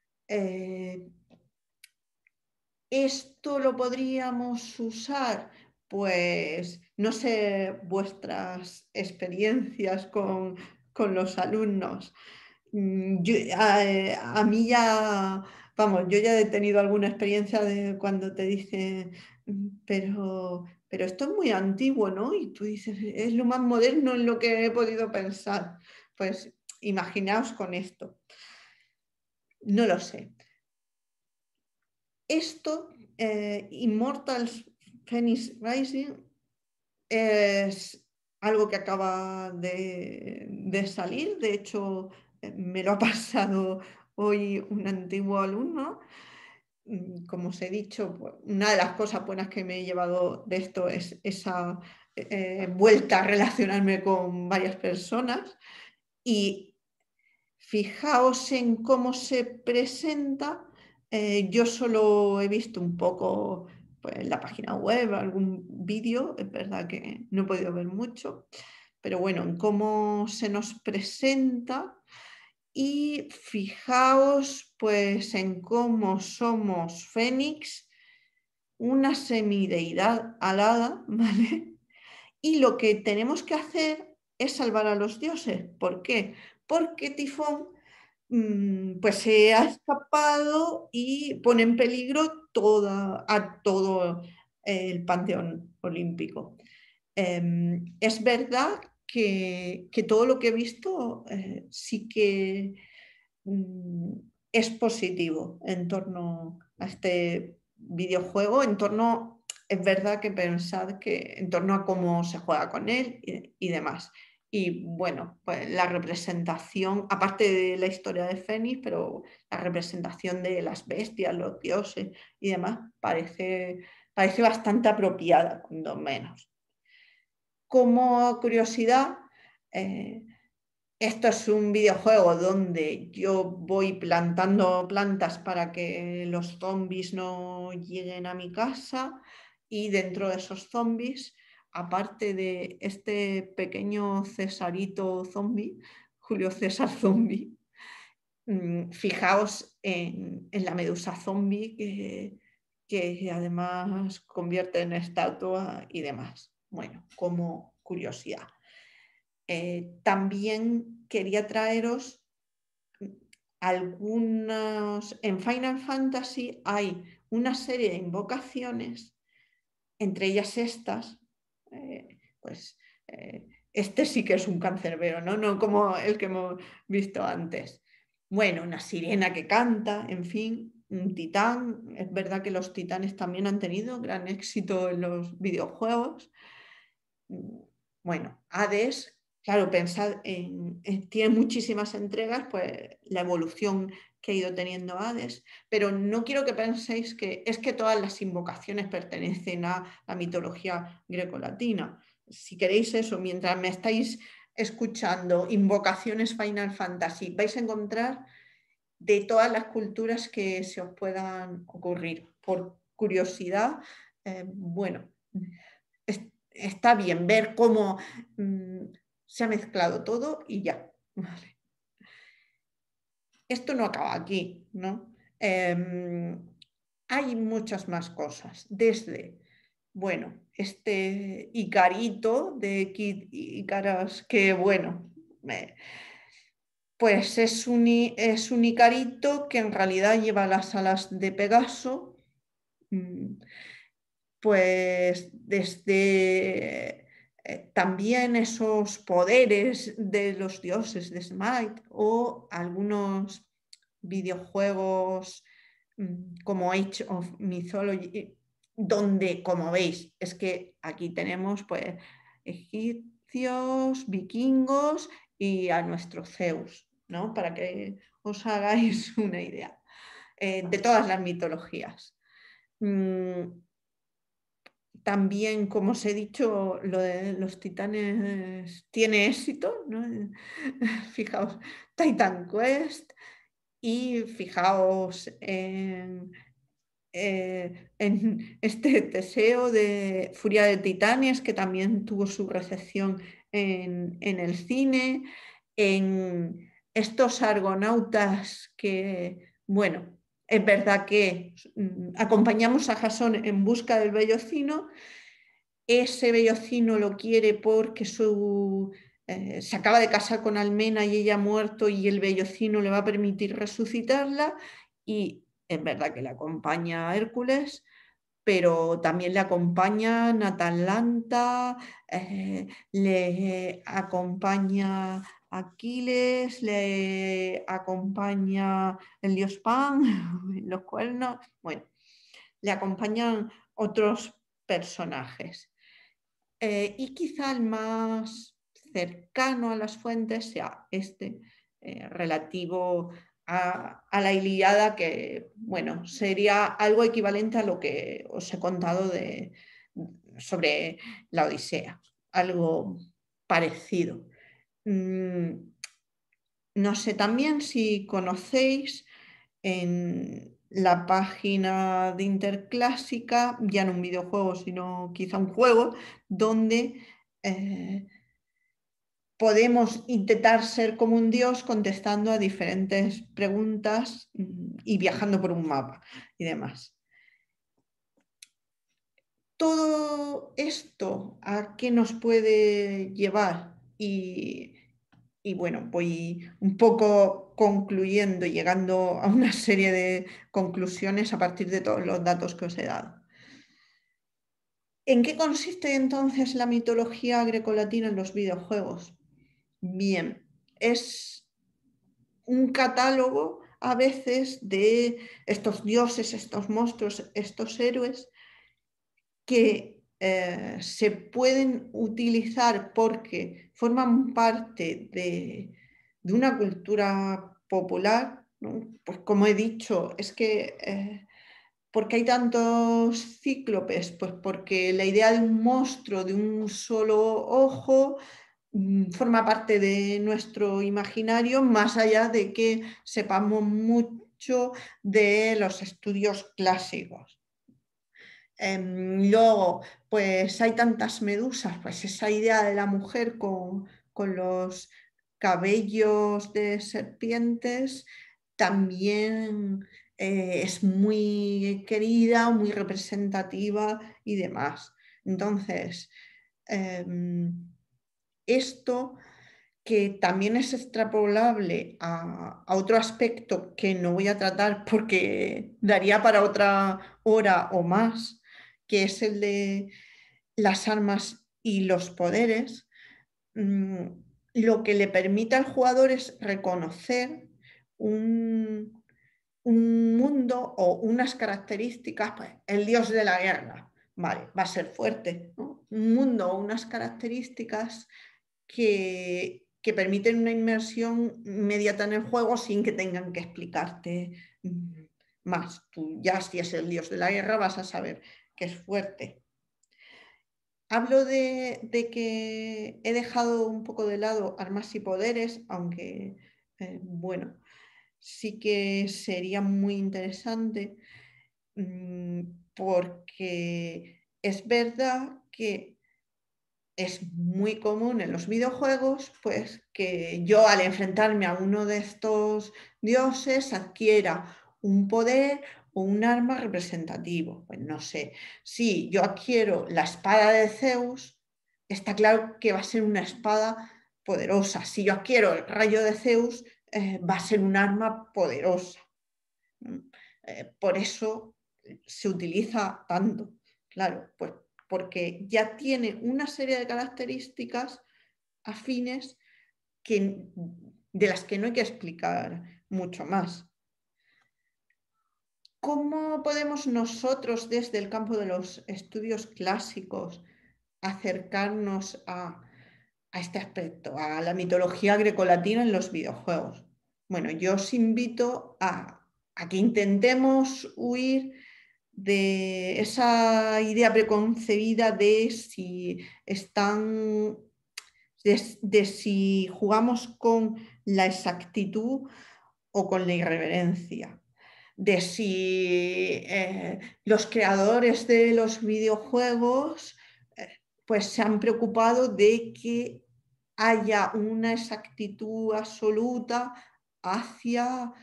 ¿esto lo podríamos usar? Pues no sé vuestras experiencias con los alumnos. A mí ya, vamos, yo ya he tenido alguna experiencia de cuando te dicen, pero esto es muy antiguo, ¿no? Y tú dices, es lo más moderno en lo que he podido pensar. Pues imaginaos con esto. No lo sé. Esto, Immortals Phoenix Rising, es algo que acaba de salir. De hecho, me lo ha pasado hoy un antiguo alumno. Como os he dicho, pues, una de las cosas buenas que me he llevado de esto es esa vuelta a relacionarme con varias personas. Y fijaos en cómo se presenta. Yo solo he visto un poco pues, en la página web, algún vídeo, es verdad que no he podido ver mucho, pero bueno, en cómo se nos presenta. Y fijaos pues en cómo somos Fénix, una semideidad alada, ¿vale? Y lo que tenemos que hacer es salvar a los dioses. ¿Por qué? Porque Tifón pues se ha escapado y pone en peligro a todo el panteón olímpico. Es verdad que todo lo que he visto sí que es positivo en torno a este videojuego, es verdad que pensad que en torno a cómo se juega con él y demás. Y bueno, pues la representación, aparte de la historia de Fénix, pero la representación de las bestias, los dioses y demás, parece bastante apropiada, cuando menos. Como curiosidad, esto es un videojuego donde yo voy plantando plantas para que los zombies no lleguen a mi casa, y dentro de esos zombies, aparte de este pequeño Cesarito zombie, Julio César zombie, fijaos en la medusa zombie que además convierte en estatua y demás. Bueno, como curiosidad. También quería traeros algunos. En Final Fantasy hay una serie de invocaciones, entre ellas estas, pues este sí que es un cancerbero, ¿no? No como el que hemos visto antes. Bueno, una sirena que canta, en fin, un titán. Es verdad que los titanes también han tenido gran éxito en los videojuegos. Bueno, Hades, claro, pensad tiene muchísimas entregas, pues la evolución que ha ido teniendo Hades, pero no quiero que penséis que es que todas las invocaciones pertenecen a la mitología grecolatina. Si queréis eso, mientras me estáis escuchando invocaciones Final Fantasy, vais a encontrar de todas las culturas que se os puedan ocurrir. Por curiosidad, bueno, está bien ver cómo se ha mezclado todo y ya. Vale. Esto no acaba aquí, ¿no? Hay muchas más cosas, desde, bueno, este Icarito de Kid Icarus, que bueno, pues es un Icarito que en realidad lleva las alas de Pegaso, pues desde también esos poderes de los dioses de Smite, o algunos videojuegos como Age of Mythology, donde, como veis, es que aquí tenemos pues egipcios, vikingos y a nuestro Zeus, ¿no? Para que os hagáis una idea de todas las mitologías. También, como os he dicho, lo de los titanes tiene éxito, ¿no? Fijaos, Titan Quest, Y fijaos en este Teseo de Furia de Titanes, que también tuvo su recepción en el cine, en estos argonautas que, bueno, es verdad que acompañamos a Jasón en busca del vellocino. Ese vellocino lo quiere porque se acaba de casar con Almena y ella ha muerto y el vellocino le va a permitir resucitarla, y es verdad que le acompaña a Hércules, pero también le acompaña Atalanta, le acompaña Aquiles, le acompaña el dios Pan, los cuernos, bueno, le acompañan otros personajes. Y quizá el más cercano a las fuentes sea relativo a la Ilíada, que bueno, sería algo equivalente a lo que os he contado sobre la Odisea, algo parecido. No sé también si conocéis en la página de Interclásica, ya no un videojuego, sino quizá un juego, donde podemos intentar ser como un dios contestando a diferentes preguntas y viajando por un mapa y demás. Todo esto, ¿a qué nos puede llevar? Y bueno, voy un poco concluyendo y llegando a una serie de conclusiones a partir de todos los datos que os he dado. ¿En qué consiste entonces la mitología grecolatina en los videojuegos? Bien, es un catálogo a veces de estos dioses, estos monstruos, estos héroes que se pueden utilizar porque forman parte de una cultura popular, ¿no? Pues como he dicho, es que ¿por qué hay tantos cíclopes? Pues porque la idea de un monstruo de un solo ojo forma parte de nuestro imaginario, más allá de que sepamos mucho de los estudios clásicos. Luego, pues hay tantas medusas, pues esa idea de la mujer con los cabellos de serpientes también es muy querida, muy representativa y demás. Entonces, esto que también es extrapolable a otro aspecto que no voy a tratar porque daría para otra hora o más, que es el de las armas y los poderes, lo que le permite al jugador es reconocer un mundo o unas características, pues el dios de la guerra, vale, va a ser fuerte, ¿no? Un mundo o unas características que permiten una inmersión inmediata en el juego sin que tengan que explicarte más. Tú ya, si es el dios de la guerra, vas a saber que es fuerte. Hablo de que he dejado un poco de lado armas y poderes, aunque, bueno, sí que sería muy interesante porque es verdad que es muy común en los videojuegos, pues que yo al enfrentarme a uno de estos dioses adquiera un poder o un arma representativo. Pues no sé, si yo adquiero la espada de Zeus, está claro que va a ser una espada poderosa. Si yo adquiero el rayo de Zeus, va a ser un arma poderosa. Por eso se utiliza tanto, claro, pues porque ya tiene una serie de características afines de las que no hay que explicar mucho más. ¿Cómo podemos nosotros desde el campo de los estudios clásicos acercarnos a este aspecto, a la mitología grecolatina en los videojuegos? Bueno, yo os invito a que intentemos huir de esa idea preconcebida de si jugamos con la exactitud o con la irreverencia, de si los creadores de los videojuegos pues se han preocupado de que haya una exactitud absoluta hacia,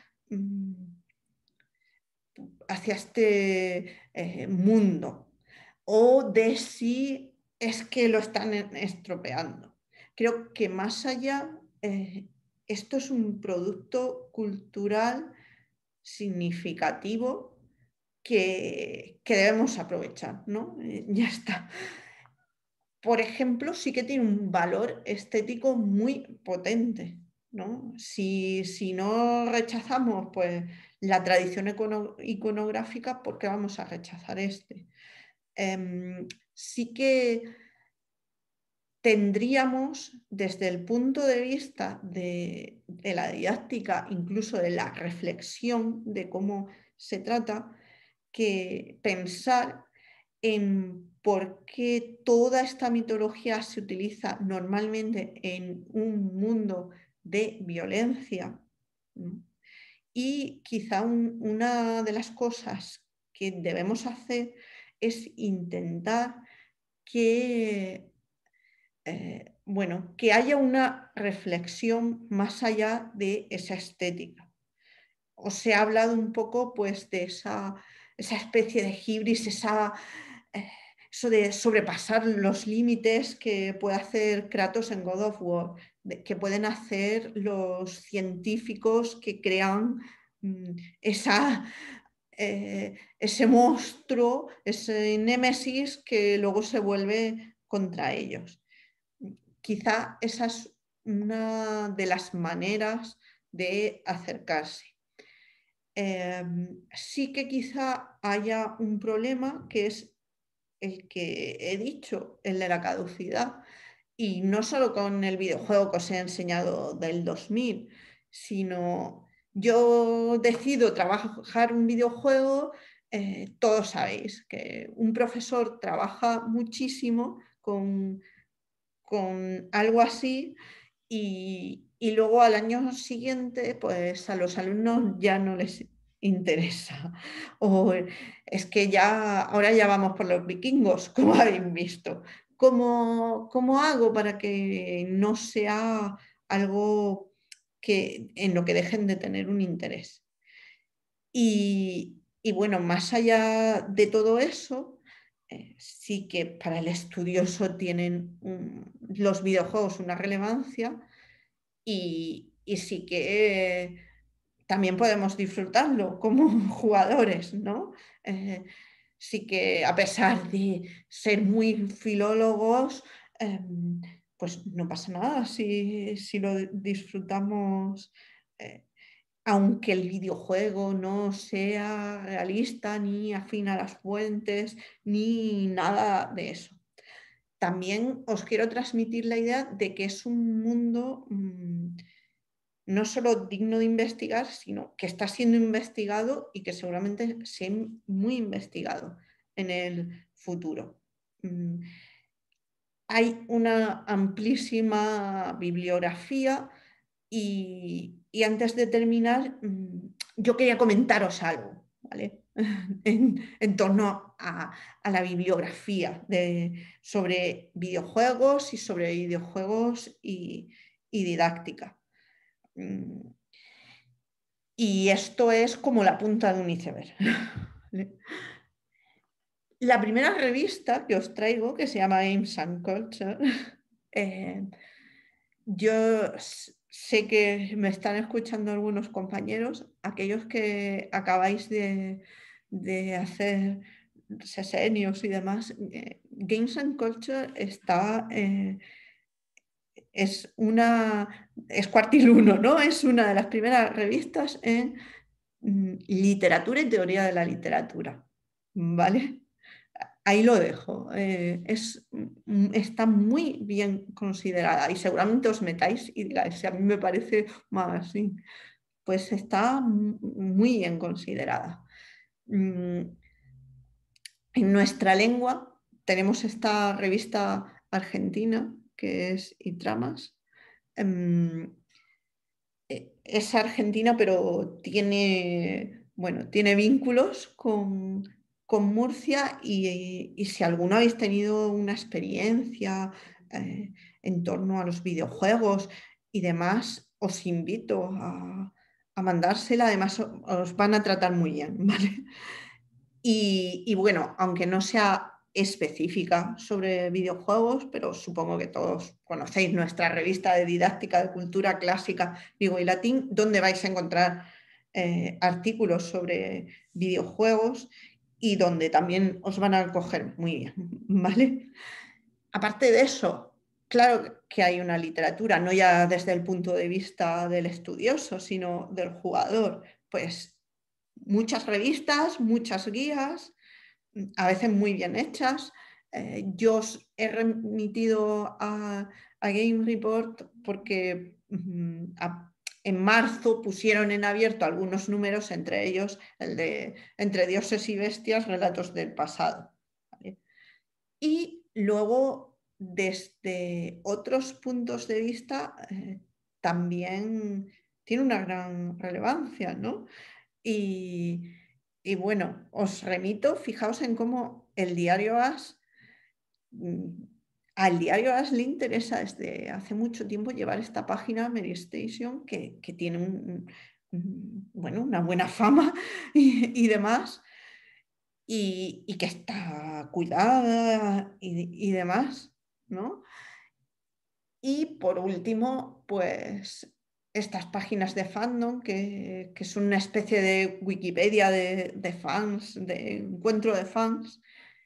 hacia este mundo, o de si es que lo están estropeando. Creo que más allá, esto es un producto cultural significativo que debemos aprovechar, ¿no? Ya está. Por ejemplo, sí que tiene un valor estético muy potente, ¿no? Si no rechazamos pues, la tradición iconográfica, ¿por qué vamos a rechazar este? Sí que tendríamos, desde el punto de vista de la didáctica, incluso de la reflexión de cómo se trata, que pensar en por qué toda esta mitología se utiliza normalmente en un mundo de violencia. Y quizá una de las cosas que debemos hacer es intentar que, que haya una reflexión más allá de esa estética. Os he hablado un poco pues, de esa especie de hibris, eso de sobrepasar los límites que puede hacer Kratos en God of War, que pueden hacer los científicos que crean ese monstruo, ese némesis que luego se vuelve contra ellos. Quizá esa es una de las maneras de acercarse. Sí que quizá haya un problema que es el que he dicho, el de la caducidad, y no solo con el videojuego que os he enseñado del 2000, sino yo decido trabajar un videojuego, todos sabéis que un profesor trabaja muchísimo con algo así y luego al año siguiente, pues a los alumnos ya no les interesa. O es que ya, ahora ya vamos por los vikingos, como habéis visto. ¿Cómo hago para que no sea algo en lo que dejen de tener un interés? Y bueno, más allá de todo eso, sí que para el estudioso tienen los videojuegos una relevancia y sí que también podemos disfrutarlo como jugadores, ¿no? Sí que a pesar de ser muy filólogos, pues no pasa nada si lo disfrutamos, aunque el videojuego no sea realista ni afín a las fuentes ni nada de eso. También os quiero transmitir la idea de que es un mundo no solo digno de investigar, sino que está siendo investigado y que seguramente sea muy investigado en el futuro. Hay una amplísima bibliografía y antes de terminar, yo quería comentaros algo, ¿vale? en torno a la bibliografía sobre videojuegos y sobre videojuegos y didáctica. Y esto es como la punta de un iceberg. La primera revista que os traigo, que se llama Games and Culture, yo sé que me están escuchando algunos compañeros, aquellos que acabáis de hacer sesenios y demás. Games and Culture está... es cuartiluno, ¿no? Es una de las primeras revistas en literatura y teoría de la literatura, ¿vale? Ahí lo dejo. Está muy bien considerada y seguramente os metáis y digáis, si a mí me parece más así, pues está muy bien considerada. En nuestra lengua tenemos esta revista argentina que es Itramas, es argentina, pero tiene, bueno, tiene vínculos con Murcia y si alguno habéis tenido una experiencia en torno a los videojuegos y demás, os invito a mandársela, además os van a tratar muy bien, ¿vale? Y bueno, aunque no sea específica sobre videojuegos, pero supongo que todos conocéis nuestra revista de didáctica de cultura clásica, griego y latín, donde vais a encontrar artículos sobre videojuegos y donde también os van a coger muy bien, ¿vale? Aparte de eso, claro que hay una literatura, no ya desde el punto de vista del estudioso, sino del jugador, pues muchas revistas, muchas guías, a veces muy bien hechas. Yo os he remitido a Game Report porque en marzo pusieron en abierto algunos números, entre ellos el de Entre dioses y bestias, relatos del pasado. ¿Vale? Y luego, desde otros puntos de vista, también tiene una gran relevancia, ¿no? Y, y bueno, os remito, fijaos en cómo el diario AS, al diario AS le interesa desde hace mucho tiempo llevar esta página Medistation que tiene bueno, una buena fama y demás, y que está cuidada y demás, ¿no? Y por último, pues estas páginas de fandom que son una especie de Wikipedia de fans, de encuentro de fans,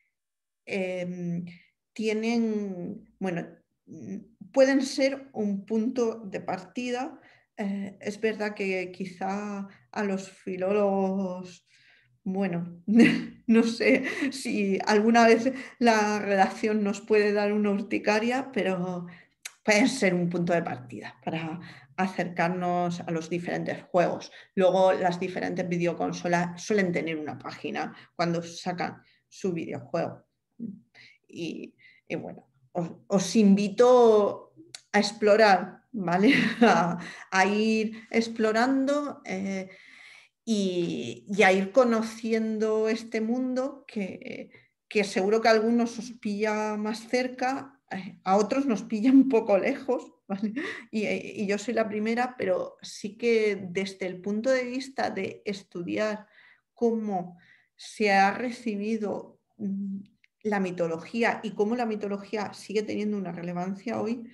tienen, bueno, pueden ser un punto de partida. Es verdad que quizá a los filólogos, bueno, no sé si alguna vez la redacción nos puede dar una urticaria, pero pueden ser un punto de partida para acercarnos a los diferentes juegos. Luego las diferentes videoconsolas suelen tener una página cuando sacan su videojuego. Y, y bueno, os invito a explorar, ¿vale? A ir explorando y a ir conociendo este mundo que seguro que a algunos os pilla más cerca, a otros nos pilla un poco lejos, ¿vale? Y yo soy la primera, pero sí que desde el punto de vista de estudiar cómo se ha recibido la mitología y cómo la mitología sigue teniendo una relevancia hoy,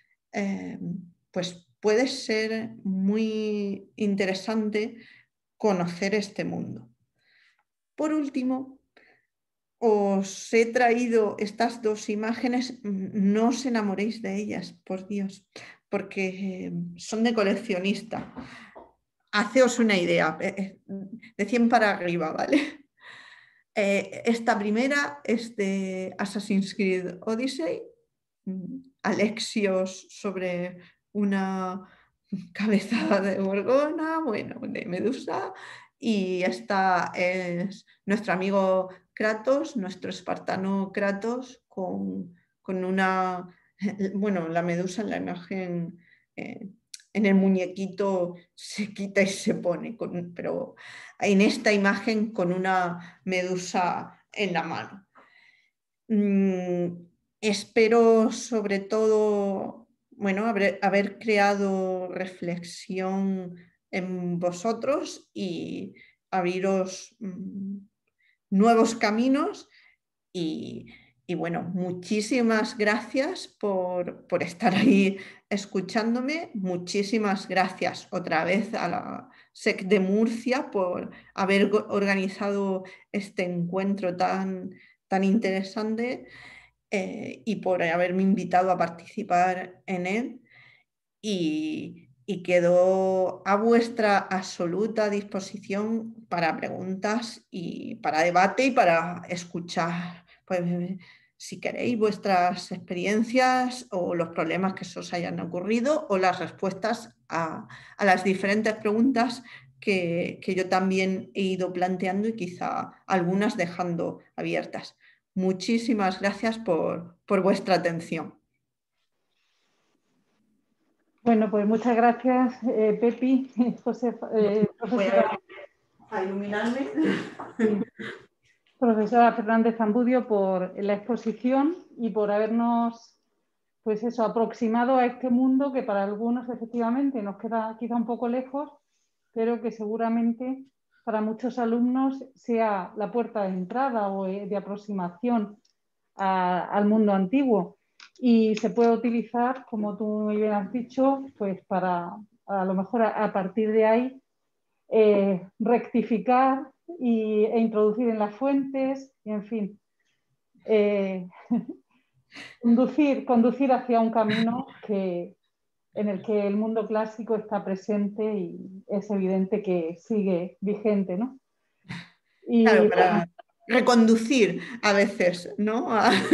pues puede ser muy interesante conocer este mundo. Por último, os he traído estas dos imágenes, no os enamoréis de ellas, por Dios, porque son de coleccionista. Haceos una idea, de 100 para arriba, ¿vale? Esta primera es de Assassin's Creed Odyssey, Alexios sobre una cabeza de Gorgona, bueno, de Medusa, y esta es nuestro amigo Kratos, nuestro espartano Kratos, con una, bueno, la Medusa en la imagen, en el muñequito se quita y se pone, pero en esta imagen con una Medusa en la mano. Espero sobre todo, bueno, haber creado reflexión en vosotros y abriros nuevos caminos y, bueno, muchísimas gracias por estar ahí escuchándome. Muchísimas gracias otra vez a la SEC de Murcia por haber organizado este encuentro tan interesante y por haberme invitado a participar en él. Y quedo a vuestra absoluta disposición para preguntas y para debate y para escuchar, pues, si queréis, vuestras experiencias o los problemas que se os hayan ocurrido o las respuestas a las diferentes preguntas que yo también he ido planteando y quizá algunas dejando abiertas. Muchísimas gracias por vuestra atención. Bueno, Bueno, pues muchas gracias, Pepi, José, Voy a iluminarme. sí, profesora Fernández Zambudio, por la exposición y por habernos, pues eso, aproximado a este mundo que para algunos efectivamente nos queda quizá un poco lejos, pero que seguramente para muchos alumnos sea la puerta de entrada o de aproximación al mundo antiguo. Y se puede utilizar, como tú muy bien has dicho, pues para a lo mejor a partir de ahí rectificar e introducir en las fuentes, y en fin, conducir hacia un camino en el que el mundo clásico está presente y es evidente que sigue vigente, ¿no? Claro, Y para reconducir a veces, ¿no?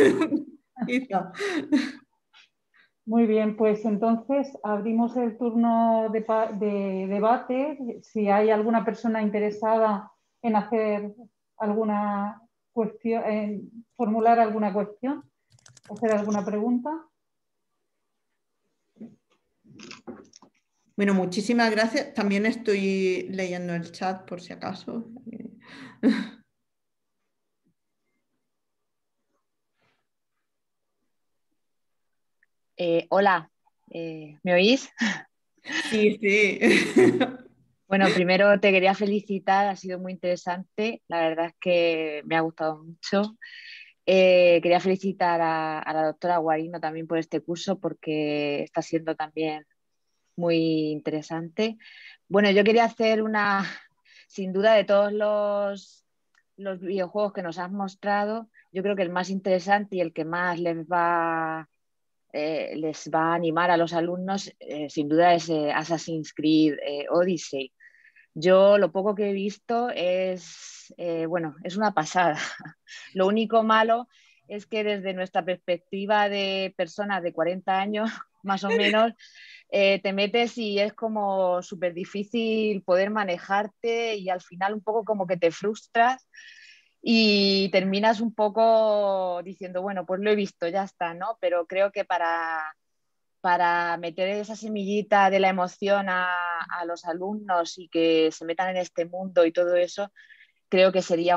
muy bien, pues entonces abrimos el turno de debate. Si hay alguna persona interesada en hacer alguna cuestión, en formular alguna cuestión, hacer alguna pregunta. Bueno, muchísimas gracias. También estoy leyendo el chat por si acaso. Hola, ¿me oís? Sí, sí. Bueno, primero te quería felicitar, ha sido muy interesante, la verdad es que me ha gustado mucho. Quería felicitar a la doctora Guarino también por este curso porque está siendo también muy interesante. Bueno, yo quería hacer sin duda de todos los videojuegos que nos has mostrado, yo creo que el más interesante y el que más les va a animar a los alumnos, sin duda es Assassin's Creed Odyssey. Yo lo poco que he visto bueno, es una pasada. Lo único malo es que desde nuestra perspectiva de personas de 40 años, más o menos, te metes y es como súper difícil poder manejarte y al final un poco como que te frustras y terminas un poco diciendo, bueno, pues lo he visto, ya está, ¿no? Pero creo que para meter esa semillita de la emoción a los alumnos y que se metan en este mundo y todo eso, creo que sería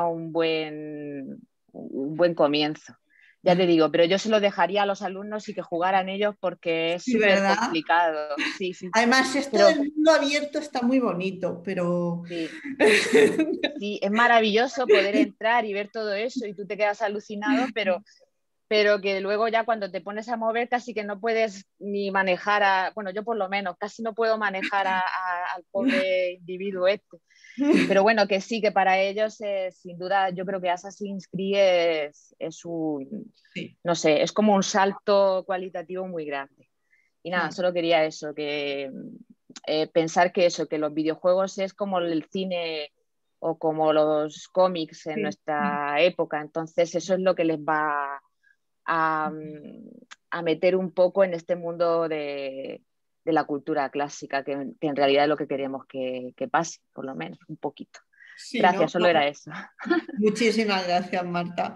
un buen comienzo. Ya te digo, pero yo se lo dejaría a los alumnos y que jugaran ellos porque es Sí, súper ¿verdad? complicado. Sí, sí, Además, esto pero del mundo abierto está muy bonito, pero... sí. Sí, es maravilloso poder entrar y ver todo eso y tú te quedas alucinado, pero que luego ya cuando te pones a mover casi que no puedes ni manejar bueno, yo por lo menos casi no puedo manejar al pobre individuo este. Pero bueno, que sí, que para ellos sin duda yo creo que Assassin's Creed es Sí, no sé, es como un salto cualitativo muy grande. Y nada, claro. solo quería eso, que pensar que que los videojuegos es como el cine o como los cómics en Sí. nuestra época. Entonces eso es lo que les va a, a meter un poco en este mundo de la cultura clásica, que en realidad es lo que queremos que pase, por lo menos, un poquito. Sí, ¿no? Gracias, solo era eso. Muchísimas gracias, Marta.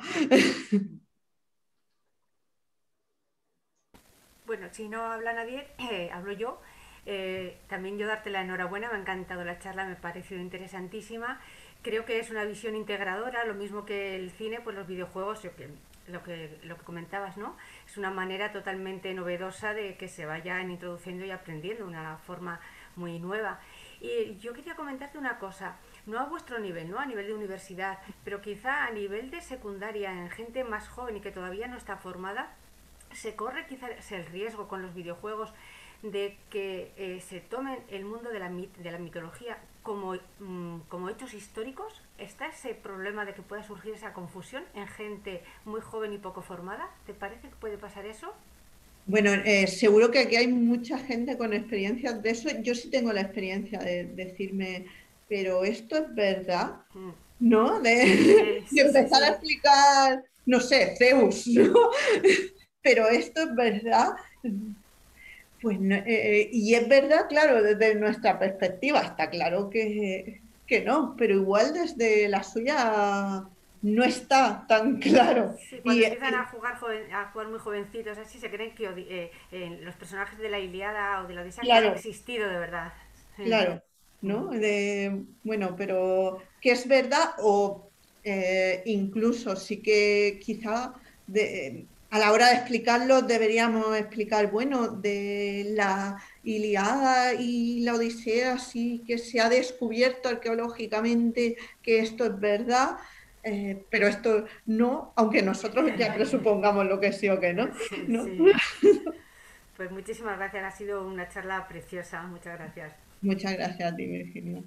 Bueno, si no habla nadie, hablo yo. También yo darte la enhorabuena, me ha encantado la charla, me ha parecido interesantísima. Creo que es una visión integradora, lo mismo que el cine, pues los videojuegos, lo que comentabas, ¿no? Es una manera totalmente novedosa de que se vayan introduciendo y aprendiendo, una forma muy nueva. Y yo quería comentarte una cosa, no a vuestro nivel, ¿no? A nivel de universidad, pero quizá a nivel de secundaria, en gente más joven y que todavía no está formada, se corre quizás el riesgo con los videojuegos de que se tomen el mundo de la mitología como hechos históricos. ¿Está ese problema de que pueda surgir esa confusión en gente muy joven y poco formada? ¿Te parece que puede pasar eso? Bueno, seguro que aquí hay mucha gente con experiencias de eso. Yo sí tengo la experiencia de decirme, pero esto es verdad, Mm. ¿no? De Sí, sí, empezar a sí. explicar, no sé, Zeus, ¿no? Pero esto es verdad. Pues y es verdad, claro, desde nuestra perspectiva está claro que no, pero igual desde la suya no está tan claro. Sí, cuando empiezan a jugar muy jovencitos así, se creen que los personajes de la Ilíada o de la Odisea que han Claro, existido de verdad. claro, ¿no? Bueno, pero que es verdad o incluso sí que quizá a la hora de explicarlo deberíamos explicar, bueno, de la Ilíada y la Odisea sí que se ha descubierto arqueológicamente que esto es verdad, pero esto no, aunque nosotros ya presupongamos lo que sí o que no, ¿no? Sí. Pues muchísimas gracias, ha sido una charla preciosa, muchas gracias. Muchas gracias a ti, Virginia.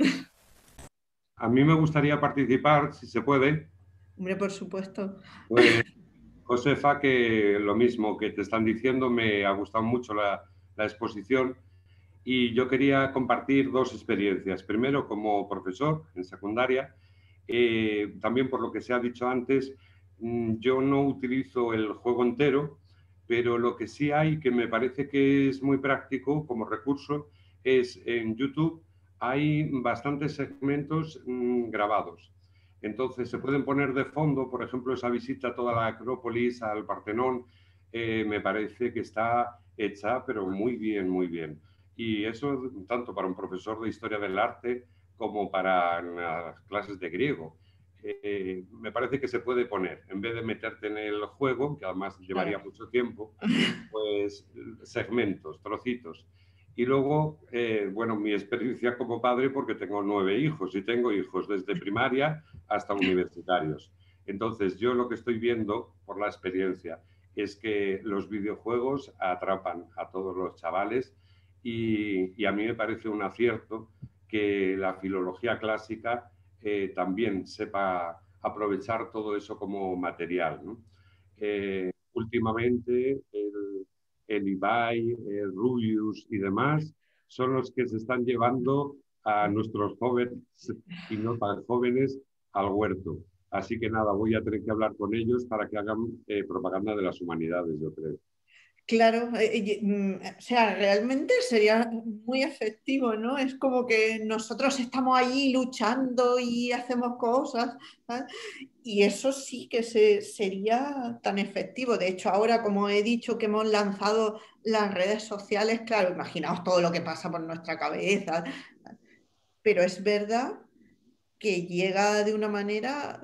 A mí me gustaría participar, si se puede. Hombre, por supuesto. Pues, Josefa, que lo mismo que te están diciendo, me ha gustado mucho la exposición y yo quería compartir dos experiencias. Primero, como profesor en secundaria, también por lo que se ha dicho antes, yo no utilizo el juego entero, pero lo que sí hay, que me parece que es muy práctico como recurso, es en YouTube hay bastantes segmentos grabados. Entonces se pueden poner de fondo, por ejemplo, esa visita a toda la Acrópolis, al Partenón, me parece que está hecha, pero muy bien, muy bien. Y eso tanto para un profesor de historia del arte como para las clases de griego. Me parece que se puede poner, en vez de meterte en el juego, que además llevaría mucho tiempo, pues segmentos, trocitos. Y luego, bueno, mi experiencia como padre, porque tengo 9 hijos y tengo hijos desde primaria hasta universitarios. Entonces, yo lo que estoy viendo por la experiencia es que los videojuegos atrapan a todos los chavales y a mí me parece un acierto que la filología clásica también sepa aprovechar todo eso como material, ¿no? Últimamente el Ibai, el Rubius y demás son los que se están llevando a nuestros jóvenes y no tan jóvenes al huerto. Así que nada, voy a tener que hablar con ellos para que hagan propaganda de las humanidades, yo creo. Claro, o sea, realmente sería muy efectivo, ¿no? Es como que nosotros estamos allí luchando y hacemos cosas, ¿sabes? Y eso sí que sería tan efectivo. De hecho, ahora, como he dicho, que hemos lanzado las redes sociales, claro, imaginaos todo lo que pasa por nuestra cabeza, pero es verdad que llega de una manera,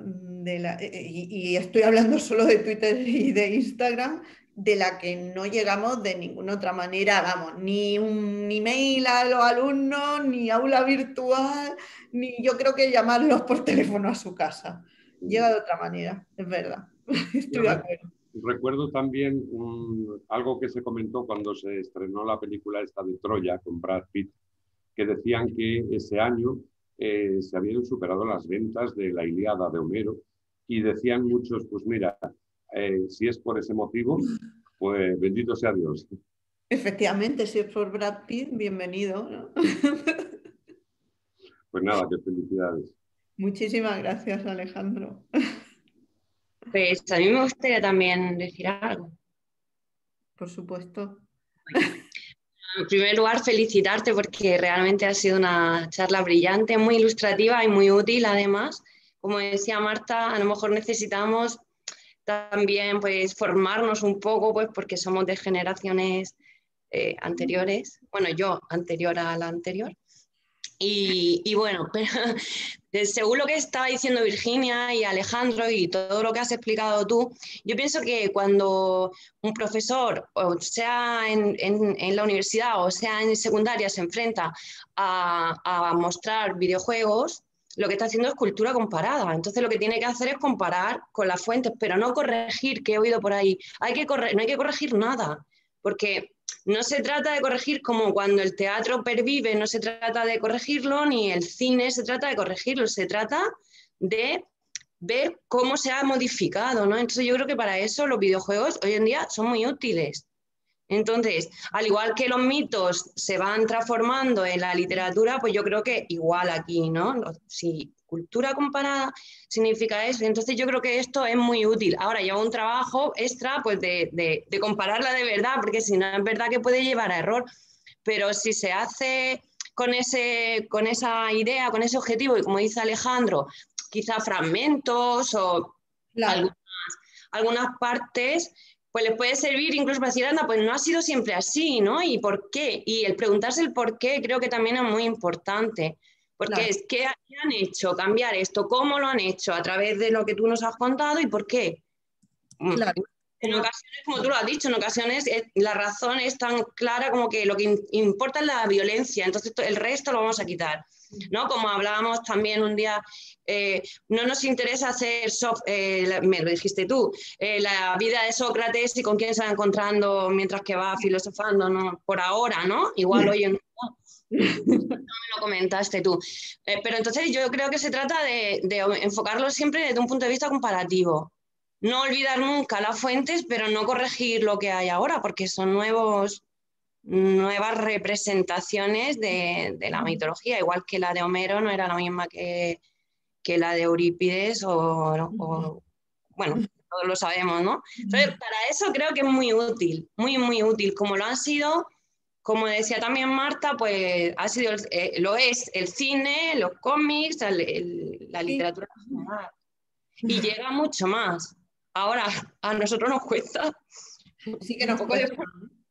y estoy hablando solo de Twitter y de Instagram, de la que no llegamos de ninguna otra manera, vamos, ni un email a los alumnos, ni aula virtual, ni yo creo que llamarlos por teléfono a su casa. Llega de otra manera, es verdad. Estoy de acuerdo. Recuerdo también algo que se comentó cuando se estrenó la película esta de Troya con Brad Pitt, que decían que ese año se habían superado las ventas de la Ilíada de Homero y decían muchos, pues mira, si es por ese motivo, pues bendito sea Dios. Efectivamente, si es por Brad Pitt, bienvenido, ¿no? Pues nada, qué felicidades. Muchísimas gracias, Alejandro. Pues a mí me gustaría también decir algo. Por supuesto. En primer lugar, felicitarte porque realmente ha sido una charla brillante, muy ilustrativa y muy útil además. Como decía Marta, a lo mejor necesitamos también pues, formarnos un poco pues, porque somos de generaciones anteriores. Bueno, yo anterior a la anterior. Y bueno, pero según lo que estaba diciendo Virginia y Alejandro y todo lo que has explicado tú, yo pienso que cuando un profesor, o sea en la universidad o sea en secundaria, se enfrenta a mostrar videojuegos, lo que está haciendo es cultura comparada. Entonces lo que tiene que hacer es comparar con las fuentes, pero no corregir, que he oído por ahí. No hay que corregir nada, porque no se trata de corregir como cuando el teatro pervive, no se trata de corregirlo, ni el cine se trata de corregirlo, se trata de ver cómo se ha modificado, ¿no? Entonces yo creo que para eso los videojuegos hoy en día son muy útiles. Entonces, al igual que los mitos se van transformando en la literatura, pues yo creo que igual aquí, ¿no? Si cultura comparada significa eso, entonces yo creo que esto es muy útil. Ahora lleva un trabajo extra pues de compararla de verdad, porque si no es verdad que puede llevar a error, pero si se hace con esa idea, con ese objetivo, y como dice Alejandro, quizá fragmentos o Claro. algunas partes, pues les puede servir incluso para decir, anda, pues no ha sido siempre así, ¿no? ¿Y por qué? Y el preguntarse el por qué creo que también es muy importante, porque Claro. es ¿qué han hecho? Cambiar esto, ¿cómo lo han hecho? A través de lo que tú nos has contado y por qué. Claro. En ocasiones, como tú lo has dicho, en ocasiones la razón es tan clara como que lo que importa es la violencia, entonces el resto lo vamos a quitar, ¿no? Como hablábamos también un día, no nos interesa hacer, me lo dijiste tú, la vida de Sócrates y con quién se va encontrando mientras que va filosofando, ¿no? Por ahora, ¿no? Igual hoy en lo comentaste tú. Pero entonces yo creo que se trata de enfocarlo siempre desde un punto de vista comparativo. No olvidar nunca las fuentes, pero no corregir lo que hay ahora, porque son nuevas representaciones de la mitología, igual que la de Homero no era la misma que la de Eurípides bueno, todos lo sabemos, ¿no? Entonces, para eso creo que es muy útil, muy, muy útil, como lo han sido. Como decía también Marta, pues lo es el cine, los cómics, la literatura nacional. Y llega mucho más. Ahora, a nosotros nos cuesta. Sí que nos un cuesta.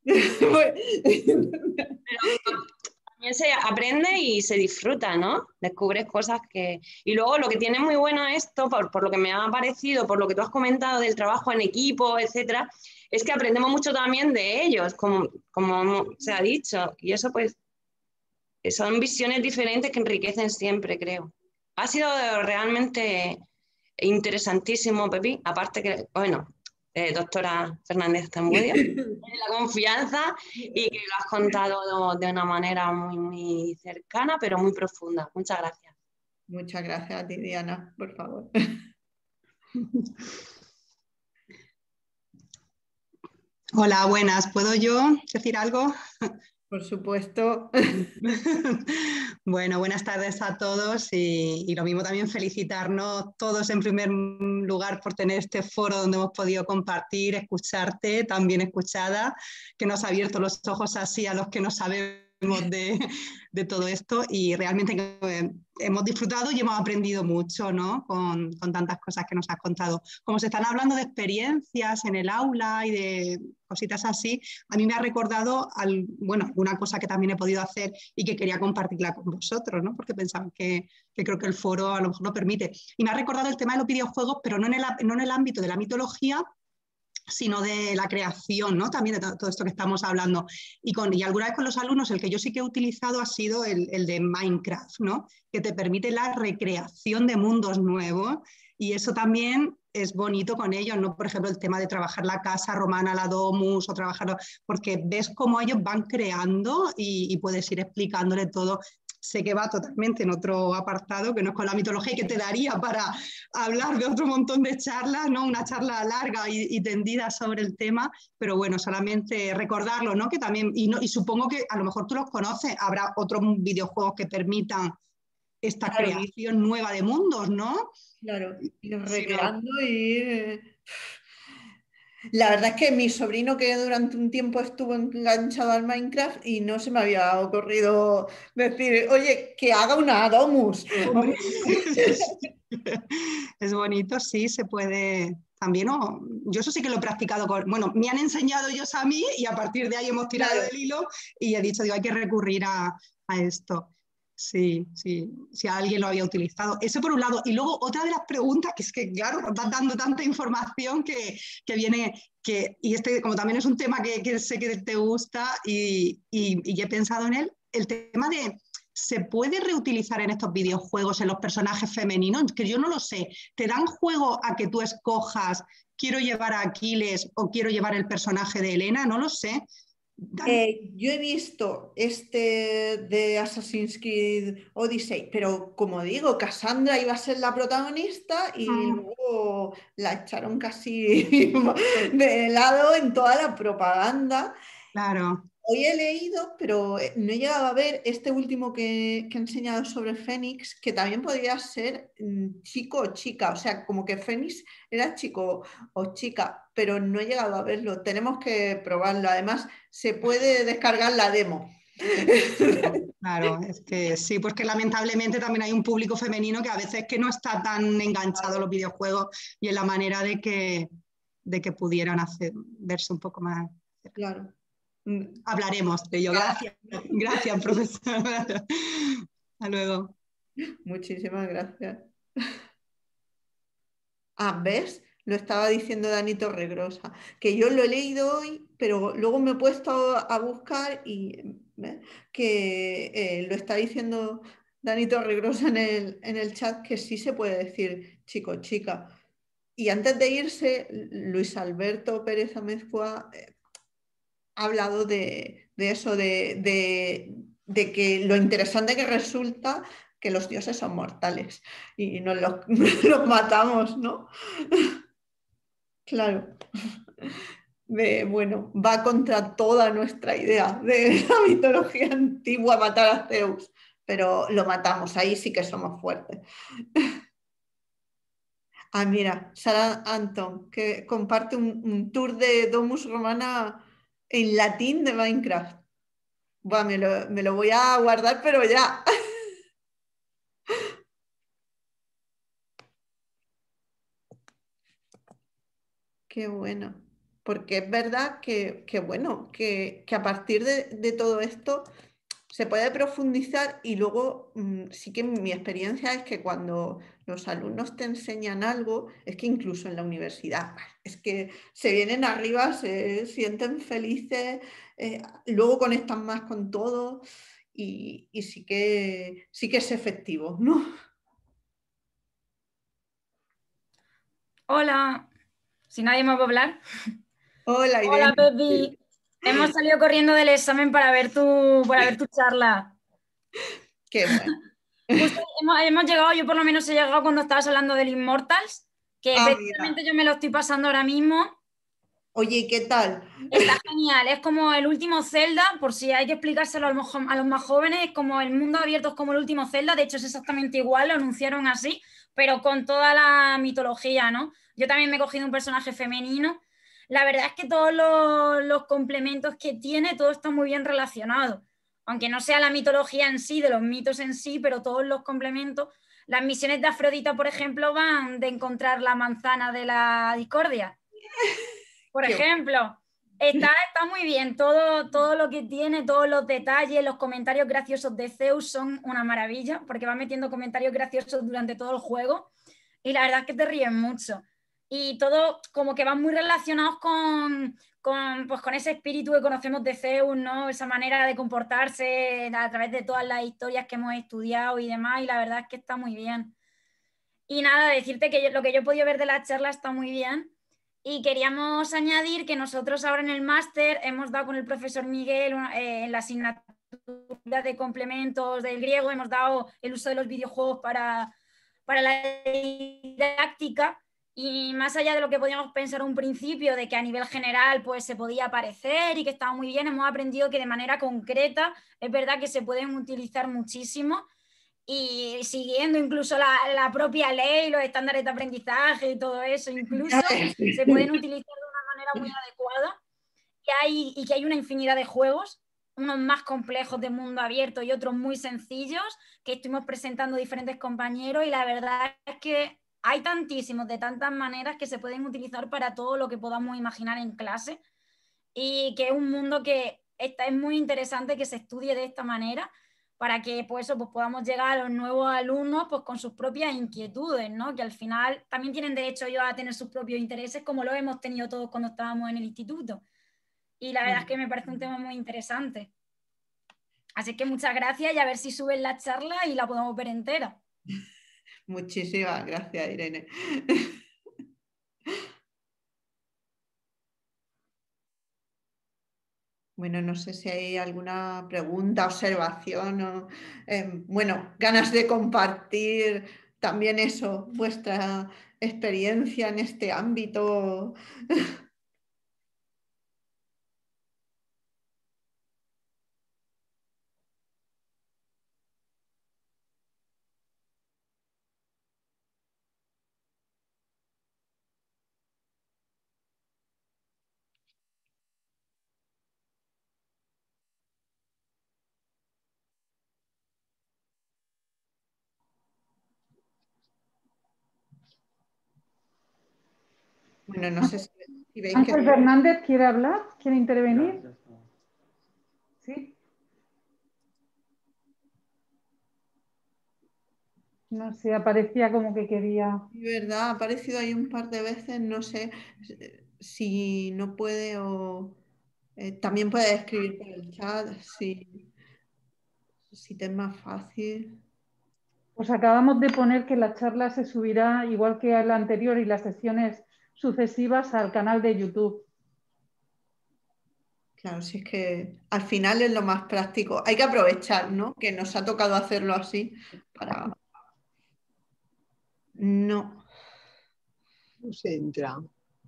Pero también se aprende y se disfruta, ¿no? Descubres cosas que... Y luego lo que tiene muy bueno esto, por lo que me ha parecido, por lo que tú has comentado del trabajo en equipo, etcétera, es que aprendemos mucho también de ellos, como se ha dicho. Y eso, pues, son visiones diferentes que enriquecen siempre, creo. Ha sido realmente interesantísimo, Pepi. Aparte que, bueno, doctora Fernández Tambudio, la confianza y que lo has contado de una manera muy, muy cercana, pero muy profunda. Muchas gracias. Muchas gracias a ti, Diana, por favor. Hola, buenas. ¿Puedo yo decir algo? Por supuesto. Bueno, buenas tardes a todos y lo mismo también felicitarnos todos en primer lugar por tener este foro donde hemos podido compartir, escucharte, también escuchada, que nos ha abierto los ojos así a los que no sabemos de todo esto y realmente hemos disfrutado y hemos aprendido mucho, ¿no? Con tantas cosas que nos has contado. Como se están hablando de experiencias en el aula y de cositas así, a mí me ha recordado alguna cosa que también he podido hacer y que quería compartirla con vosotros, ¿no? Porque pensaba que creo que el foro a lo mejor lo permite. Y me ha recordado el tema de los videojuegos, pero no en el ámbito de la mitología, sino de la creación, ¿no? También de todo esto que estamos hablando. Y alguna vez con los alumnos, el que yo sí que he utilizado ha sido el de Minecraft, ¿no? Que te permite la recreación de mundos nuevos y eso también es bonito con ellos, ¿no? Por ejemplo, el tema de trabajar la casa romana, la domus, o trabajarlo, porque ves cómo ellos van creando y puedes ir explicándole todo. Sé que va totalmente en otro apartado, que no es con la mitología y que te daría para hablar de otro montón de charlas, ¿no? Una charla larga y tendida sobre el tema, pero bueno, solamente recordarlo, ¿no? Que también, y supongo que a lo mejor tú los conoces, habrá otros videojuegos que permitan esta creación nueva de mundos, ¿no? Claro, ir recreando y... La verdad es que mi sobrino que durante un tiempo estuvo enganchado al Minecraft y no se me había ocurrido decir, oye, que haga una domus. Es bonito, sí, se puede también, ¿no? Yo eso sí que lo he practicado bueno, me han enseñado ellos a mí y a partir de ahí hemos tirado del hilo y he dicho, digo, hay que recurrir a esto. Sí, alguien lo había utilizado. Eso por un lado. Y luego otra de las preguntas, que es que, claro, nos vas dando tanta información que viene, y como también es un tema que sé que te gusta y he pensado en él, el tema de, ¿se puede reutilizar en estos videojuegos en los personajes femeninos? Que yo no lo sé. ¿Te dan juego a que tú escojas, quiero llevar a Aquiles o quiero llevar el personaje de Helena? No lo sé. Yo he visto este de Assassin's Creed Odyssey, pero como digo, Cassandra iba a ser la protagonista y luego la echaron casi de lado en toda la propaganda. Claro. Hoy he leído, pero no he llegado a ver este último que he enseñado sobre Fénix, que también podría ser chico o chica, o sea, como que Fénix era chico o chica, pero no he llegado a verlo. Tenemos que probarlo. Además, se puede descargar la demo. Claro, es que sí, porque lamentablemente también hay un público femenino que a veces que no está tan enganchado a los videojuegos y en la manera de que pudieran verse un poco más. Claro. Hablaremos de ello. Gracias, gracias, profesora. Hasta luego. Muchísimas gracias. Ah, ¿ves? Lo estaba diciendo Dani Torregrosa, que yo lo he leído hoy, pero luego me he puesto a buscar y ¿ves? Que lo está diciendo Dani Torregrosa en el chat que sí se puede decir chico, chica. Y antes de irse, Luis Alberto Pérez Amezcua ha hablado de eso, de que lo interesante que resulta que los dioses son mortales y nos los, los matamos, ¿no? Claro. Bueno, va contra toda nuestra idea de la mitología antigua matar a Zeus, pero lo matamos, ahí sí que somos fuertes. Ah, mira, Sara Anton, que comparte un tour de Domus Romana en latín de Minecraft. Buah, me lo voy a guardar, pero ya. Qué bueno. Porque es verdad que bueno, que a partir de todo esto se puede profundizar y luego sí que mi experiencia es que cuando los alumnos te enseñan algo, es que incluso en la universidad, es que se vienen arriba, se sienten felices, luego conectan más con todo y sí que es efectivo, ¿no? Hola, si nadie me va a hablar. Hola, Hola, Irene. Pepi. Hemos salido corriendo del examen para ver tu charla. Qué bueno. Justo hemos llegado, yo por lo menos he llegado cuando estabas hablando del Immortals, que Ah, mira. precisamente yo me lo estoy pasando ahora mismo. Oye, ¿qué tal? Está genial, es como el último Zelda, por si hay que explicárselo a los más jóvenes, es como el mundo abierto, es como el último Zelda, de hecho es exactamente igual, lo anunciaron así, pero con toda la mitología, ¿no? Yo también me he cogido un personaje femenino. La verdad es que todos los complementos que tiene, todo está muy bien relacionado, aunque no sea la mitología en sí, de los mitos en sí, pero todos los complementos. Las misiones de Afrodita, por ejemplo, van de encontrar la manzana de la discordia, por Qué bueno. ejemplo. Está muy bien, todo lo que tiene, todos los detalles, los comentarios graciosos de Zeus son una maravilla, porque va metiendo comentarios graciosos durante todo el juego y la verdad es que te ríes mucho. Y todo como que van muy relacionados pues, con ese espíritu que conocemos de Zeus, ¿no? Esa manera de comportarse a través de todas las historias que hemos estudiado y demás, y la verdad es que está muy bien. Y nada, decirte que lo que yo he podido ver de la charla está muy bien. Y queríamos añadir que nosotros ahora en el máster hemos dado con el profesor Miguel en la asignatura de complementos del griego, hemos dado el uso de los videojuegos para la didáctica. Y más allá de lo que podíamos pensar un principio, de que a nivel general pues se podía parecer y que estaba muy bien, hemos aprendido que de manera concreta es verdad que se pueden utilizar muchísimo y siguiendo incluso la propia ley, los estándares de aprendizaje y todo eso, incluso se pueden utilizar de una manera muy adecuada y que hay una infinidad de juegos, unos más complejos de mundo abierto y otros muy sencillos, que estuvimos presentando diferentes compañeros y la verdad es que hay tantísimos de tantas maneras que se pueden utilizar para todo lo que podamos imaginar en clase y que es un mundo que es muy interesante que se estudie de esta manera para que pues, eso, pues podamos llegar a los nuevos alumnos pues, con sus propias inquietudes, ¿no? Que al final también tienen derecho ellos a tener sus propios intereses como lo hemos tenido todos cuando estábamos en el instituto. Y la verdad es que me parece un tema muy interesante. Así que muchas gracias y a ver si suben la charla y la podemos ver entera. Muchísimas gracias, Irene. Bueno, no sé si hay alguna pregunta, observación o, bueno, ganas de compartir también eso, vuestra experiencia en este ámbito. Bueno, no sé si veis que... Ángel Fernández quiere hablar, quiere intervenir. Sí. No sé, aparecía como que quería. De verdad, ha aparecido ahí un par de veces, no sé si no puede o también puede escribir por el chat, si te es más fácil. Pues acabamos de poner que la charla se subirá, igual que la anterior y las sesiones sucesivas, al canal de YouTube. Claro, si es que al final es lo más práctico. Hay que aprovechar, ¿no? Que nos ha tocado hacerlo así para... No. No se entra.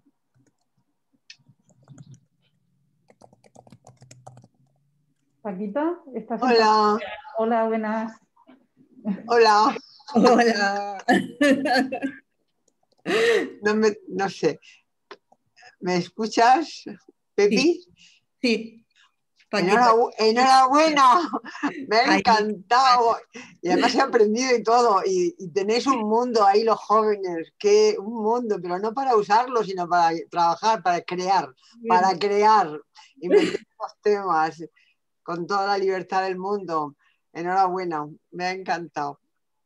Paquita, ¿estás en Hola. Hola, buenas. Hola. Hola. No sé. ¿Me escuchas, Pepi? Sí. Paquita. Enhorabuena, me ha Ahí. encantado y además he aprendido y todo y tenéis un mundo ahí los jóvenes, un mundo, pero no para usarlo, sino para trabajar, para crear y meter los temas con toda la libertad del mundo. Enhorabuena, me ha encantado.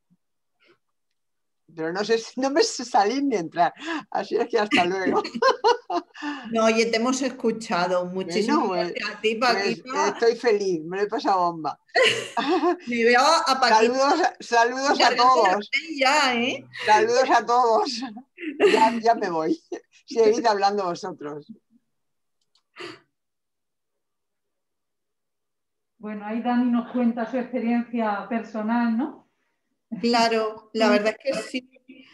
Pero no me sé salir ni entrar, así es que hasta luego. No, oye, te hemos escuchado. Muchísimas gracias a ti, Paquita. Estoy feliz, me lo he pasado bomba. Me veo a Paquita. Saludos a todos. Ya, ¿eh? Saludos a todos. Ya me voy. Seguid hablando vosotros. Bueno, ahí Dani nos cuenta su experiencia personal, ¿no? Claro, la verdad es que sí.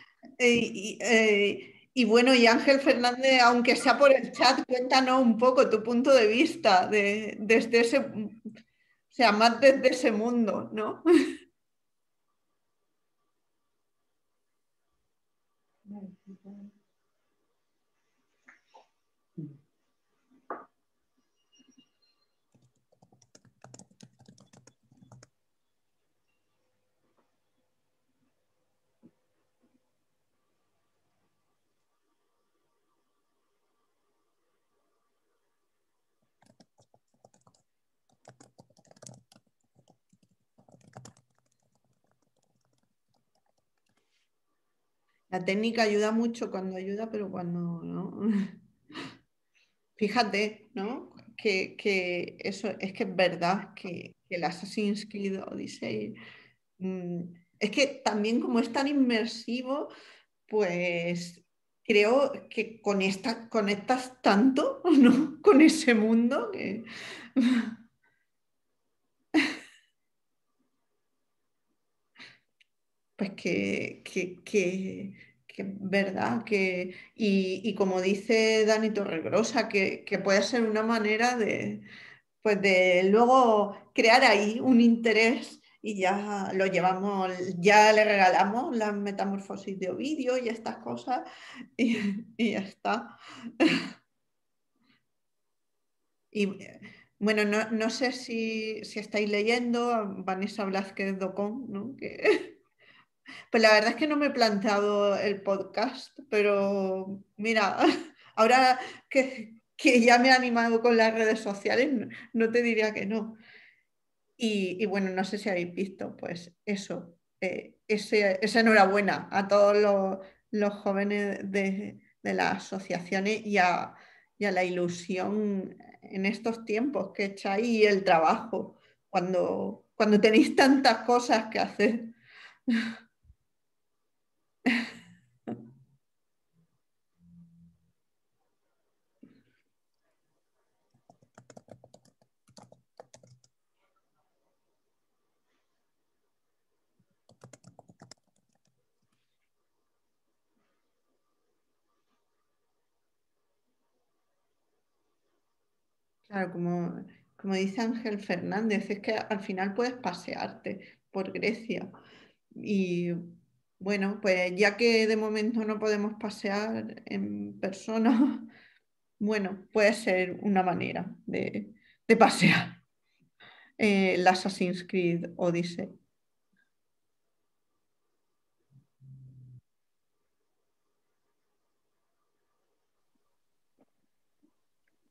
Y bueno, y Ángel Fernández, aunque sea por el chat, cuéntanos un poco tu punto de vista desde ese, o sea, más desde ese mundo, ¿no? La técnica ayuda mucho cuando ayuda, pero cuando no. Fíjate, ¿no? Que eso es que es verdad que el Assassin's Creed Odyssey es que también como es tan inmersivo, pues creo que conectas tanto, ¿no? Con ese mundo que... Pues que verdad, y como dice Dani Torregrosa, que puede ser una manera pues de luego crear ahí un interés y ya lo llevamos, ya le regalamos la metamorfosis de Ovidio y estas cosas y ya está. Y bueno, no sé si estáis leyendo a Vanessa Blázquez Docón, ¿no? Pues la verdad es que no me he planteado el podcast, pero mira, ahora que ya me he animado con las redes sociales, no te diría que no. Y bueno, no sé si habéis visto, pues eso, esa enhorabuena a todos los jóvenes de las asociaciones y a la ilusión en estos tiempos que echáis y el trabajo, cuando tenéis tantas cosas que hacer. Claro, como dice Ángel Fernández, es que al final puedes pasearte por Grecia. Y bueno, pues ya que de momento no podemos pasear en persona, bueno, puede ser una manera de pasear el Assassin's Creed Odyssey.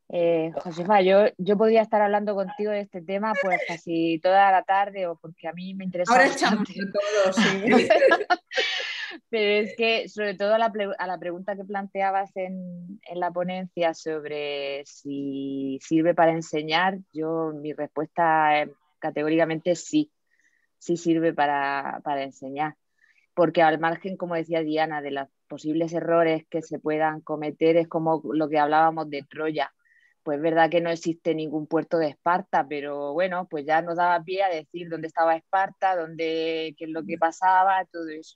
Josefa, yo podría estar hablando contigo de este tema pues casi toda la tarde, o porque a mí me interesa Ahora echamos bastante. de todo, sí. Pero es que, sobre todo a la pregunta que planteabas en la ponencia sobre si sirve para enseñar, mi respuesta categóricamente sí, sí sirve para enseñar. Porque al margen, como decía Diana, de los posibles errores que se puedan cometer, es como lo que hablábamos de Troya. Pues es verdad que no existe ningún puerto de Esparta, pero bueno, pues ya nos daba pie a decir dónde estaba Esparta, qué es lo que pasaba, todo eso.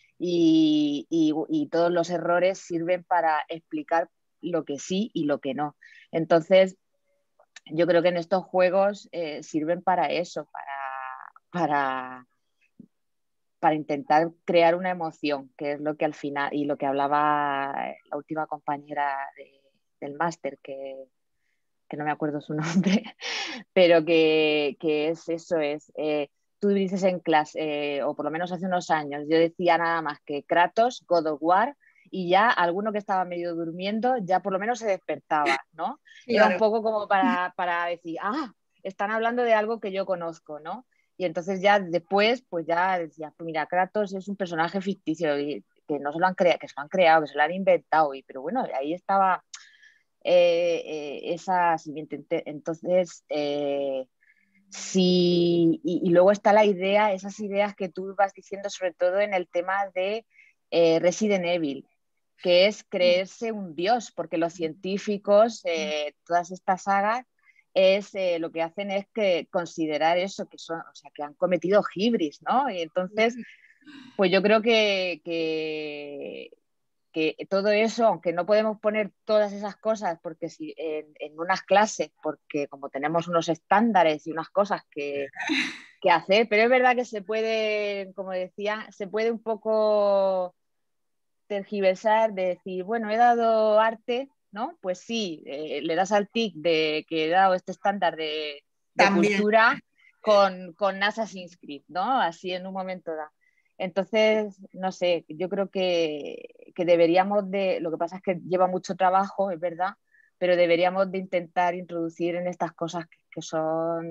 Y todos los errores sirven para explicar lo que sí y lo que no. Entonces, yo creo que en estos juegos sirven para eso, para intentar crear una emoción, que es lo que al final, y lo que hablaba la última compañera del máster, que no me acuerdo su nombre, pero que es eso, tú dices en clase, o por lo menos hace unos años, yo decía nada más que Kratos, God of War, y ya alguno que estaba medio durmiendo ya por lo menos se despertaba, ¿no? Claro. Era un poco como para decir, están hablando de algo que yo conozco, ¿no? Y entonces ya después, pues ya decía, pues mira, Kratos es un personaje ficticio y que no se lo han creado, que se lo han creado, que se lo han inventado, pero bueno, ahí estaba esa siguiente. Entonces, sí, y luego está la idea, esas ideas que tú vas diciendo, sobre todo en el tema de Resident Evil, que es creerse un dios, porque los científicos, todas estas sagas, lo que hacen es que considerar eso, que son, o sea, que han cometido hibris, ¿no? Y entonces, pues yo creo que todo eso, aunque no podemos poner todas esas cosas porque si en unas clases, porque como tenemos unos estándares y unas cosas que hacer, pero es verdad que se puede, como decía, se puede un poco tergiversar de decir, bueno, he dado arte, ¿no? Pues sí, le das al tic de que he dado este estándar de cultura con Assassin's Creed, ¿no? Así en un momento dado. Entonces, no sé, yo creo que deberíamos lo que pasa es que lleva mucho trabajo, es verdad, pero deberíamos de intentar introducir en estas cosas que son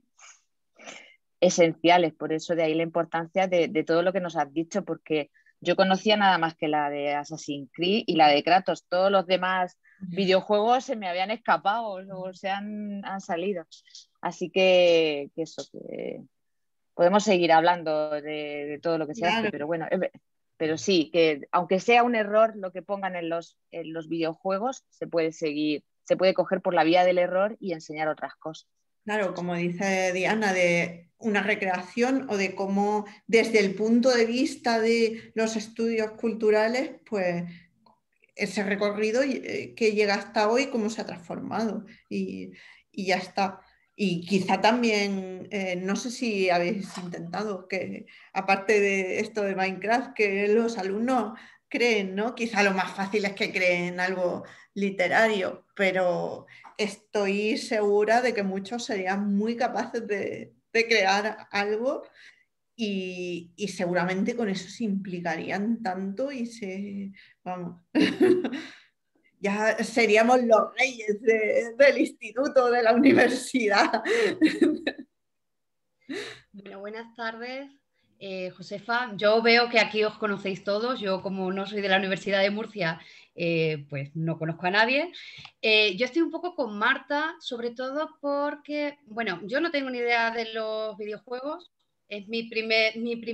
esenciales, por eso de ahí la importancia de todo lo que nos has dicho, porque yo conocía nada más que la de Assassin's Creed y la de Kratos, todos los demás videojuegos se me habían escapado o se han salido, así que eso, que podemos seguir hablando de todo lo que se hace, pero bueno, pero sí, que aunque sea un error lo que pongan en los videojuegos, se puede seguir, se puede coger por la vía del error y enseñar otras cosas. Claro, como dice Diana, de una recreación o de cómo desde el punto de vista de los estudios culturales, pues ese recorrido que llega hasta hoy, cómo se ha transformado y ya está. Y quizá también, no sé si habéis intentado que, aparte de esto de Minecraft, que los alumnos creen, ¿no? Quizá lo más fácil es que creen algo literario, pero estoy segura de que muchos serían muy capaces de crear algo y seguramente con eso se implicarían tanto y vamos, ya seríamos los reyes del instituto, de la universidad. Bueno, buenas tardes, Josefa. Yo veo que aquí os conocéis todos. Yo, como no soy de la Universidad de Murcia, pues no conozco a nadie. Yo estoy un poco con Marta, sobre todo porque, bueno, yo no tengo ni idea de los videojuegos. Es mi primer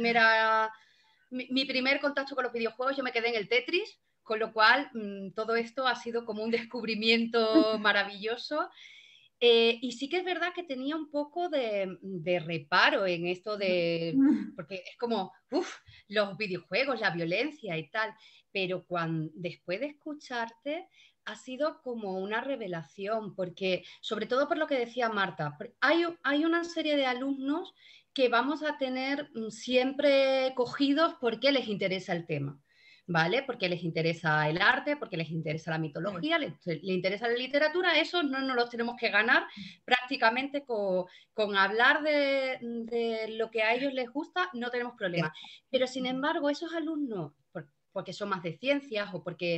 contacto con los videojuegos. Yo me quedé en el Tetris, con lo cual todo esto ha sido como un descubrimiento maravilloso. Y sí que es verdad que tenía un poco de reparo en esto porque es como, los videojuegos, la violencia y tal, pero después de escucharte ha sido como una revelación, porque sobre todo por lo que decía Marta, hay una serie de alumnos que vamos a tener siempre cogidos porque les interesa el tema. ¿Vale? Porque les interesa el arte, porque les interesa la mitología, le interesa la literatura, eso no nos los tenemos que ganar prácticamente con hablar de lo que a ellos les gusta, no tenemos problema. Pero sin embargo, esos alumnos, porque son más de ciencias o porque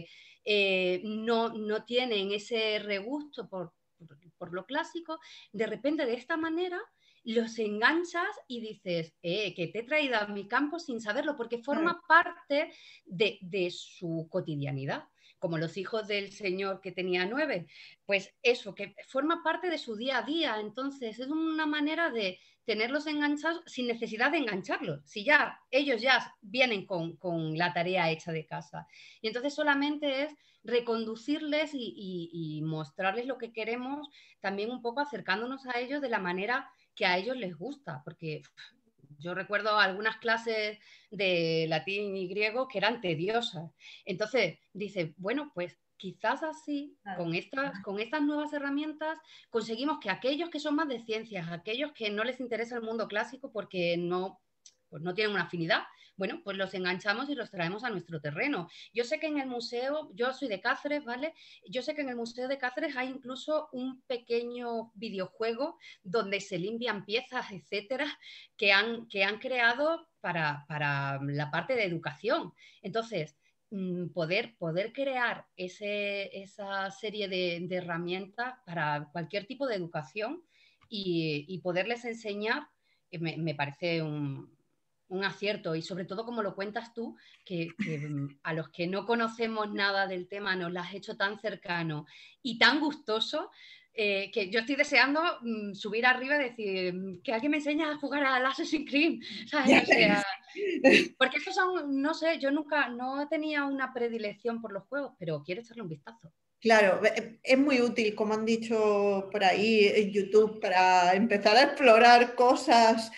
no tienen ese regusto por lo clásico, de repente de esta manera los enganchas y dices, que te he traído a mi campo sin saberlo, porque forma parte de su cotidianidad. Como los hijos del señor que tenía 9, pues eso, que forma parte de su día a día. Entonces es una manera de tenerlos enganchados sin necesidad de engancharlos. Si ya ellos ya vienen con la tarea hecha de casa. Y entonces solamente es reconducirles y mostrarles lo que queremos, también un poco acercándonos a ellos de la manera que a ellos les gusta, porque yo recuerdo algunas clases de latín y griego que eran tediosas. Entonces, dice, bueno, pues quizás así, con estas nuevas herramientas, conseguimos que aquellos que son más de ciencias, aquellos que no les interesa el mundo clásico porque no tienen una afinidad, bueno, pues los enganchamos y los traemos a nuestro terreno. Yo sé que en el museo, yo soy de Cáceres, ¿vale? Yo sé que en el Museo de Cáceres hay incluso un pequeño videojuego donde se limpian piezas, etcétera, que han creado para la parte de educación. Entonces, poder crear esa serie de herramientas para cualquier tipo de educación y poderles enseñar, me parece un acierto, y sobre todo como lo cuentas tú, que a los que no conocemos nada del tema nos lo has hecho tan cercano y tan gustoso, que yo estoy deseando subir arriba y decir que alguien me enseñe a jugar al Assassin's Creed, ¿sabes? O sea, porque esos son, no sé, yo nunca, no tenía una predilección por los juegos, pero quiero echarle un vistazo. Claro, es muy útil, como han dicho por ahí en YouTube, para empezar a explorar cosas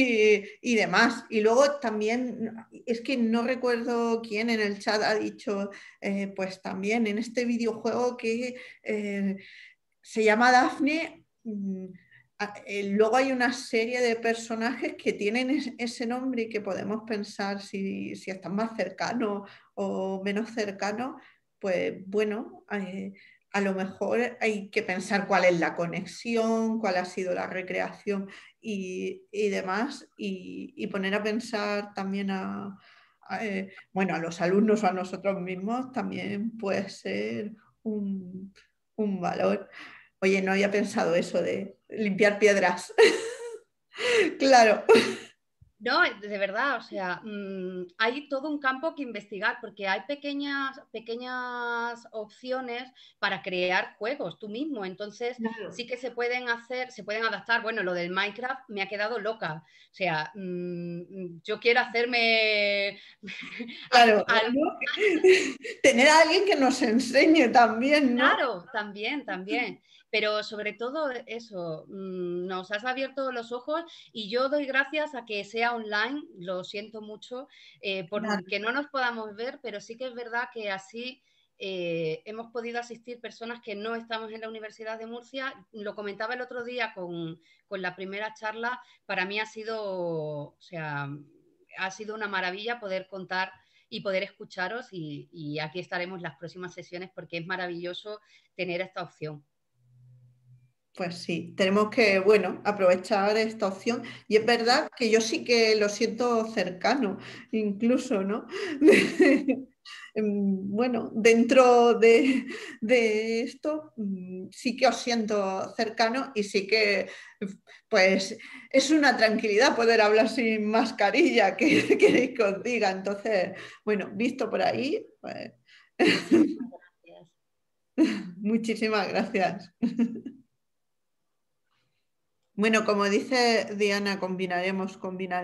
y demás. Y luego también, es que no recuerdo quién en el chat ha dicho, pues también en este videojuego que se llama Daphne, luego hay una serie de personajes que tienen ese nombre y que podemos pensar si están más cercanos o menos cercanos. Pues bueno, a lo mejor hay que pensar cuál es la conexión, cuál ha sido la recreación y demás, y poner a pensar también bueno, a los alumnos o a nosotros mismos también puede ser un valor. Oye, no había pensado eso de limpiar piedras. Claro. No, de verdad, o sea, hay todo un campo que investigar porque hay pequeñas opciones para crear juegos tú mismo. Entonces, claro, sí que se pueden adaptar. Bueno, lo del Minecraft me ha quedado loca. O sea, yo quiero hacerme... Claro, tener a alguien que nos enseñe también, ¿no? Claro, también. Pero sobre todo eso, nos has abierto los ojos y yo doy gracias a que sea online, lo siento mucho, porque no nos podamos ver, pero sí que es verdad que así hemos podido asistir personas que no estamos en la Universidad de Murcia. Lo comentaba el otro día con la primera charla, para mí ha sido una maravilla poder contar y poder escucharos, y aquí estaremos las próximas sesiones porque es maravilloso tener esta opción. Pues sí, tenemos que, bueno, aprovechar esta opción. Y es verdad que yo sí que lo siento cercano, incluso, ¿no? Bueno, dentro de esto sí que os siento cercano y sí que, pues, es una tranquilidad poder hablar sin mascarilla, que queréis que os diga. Entonces, bueno, visto por ahí, pues... Muchísimas gracias. Bueno, como dice Diana, combinaremos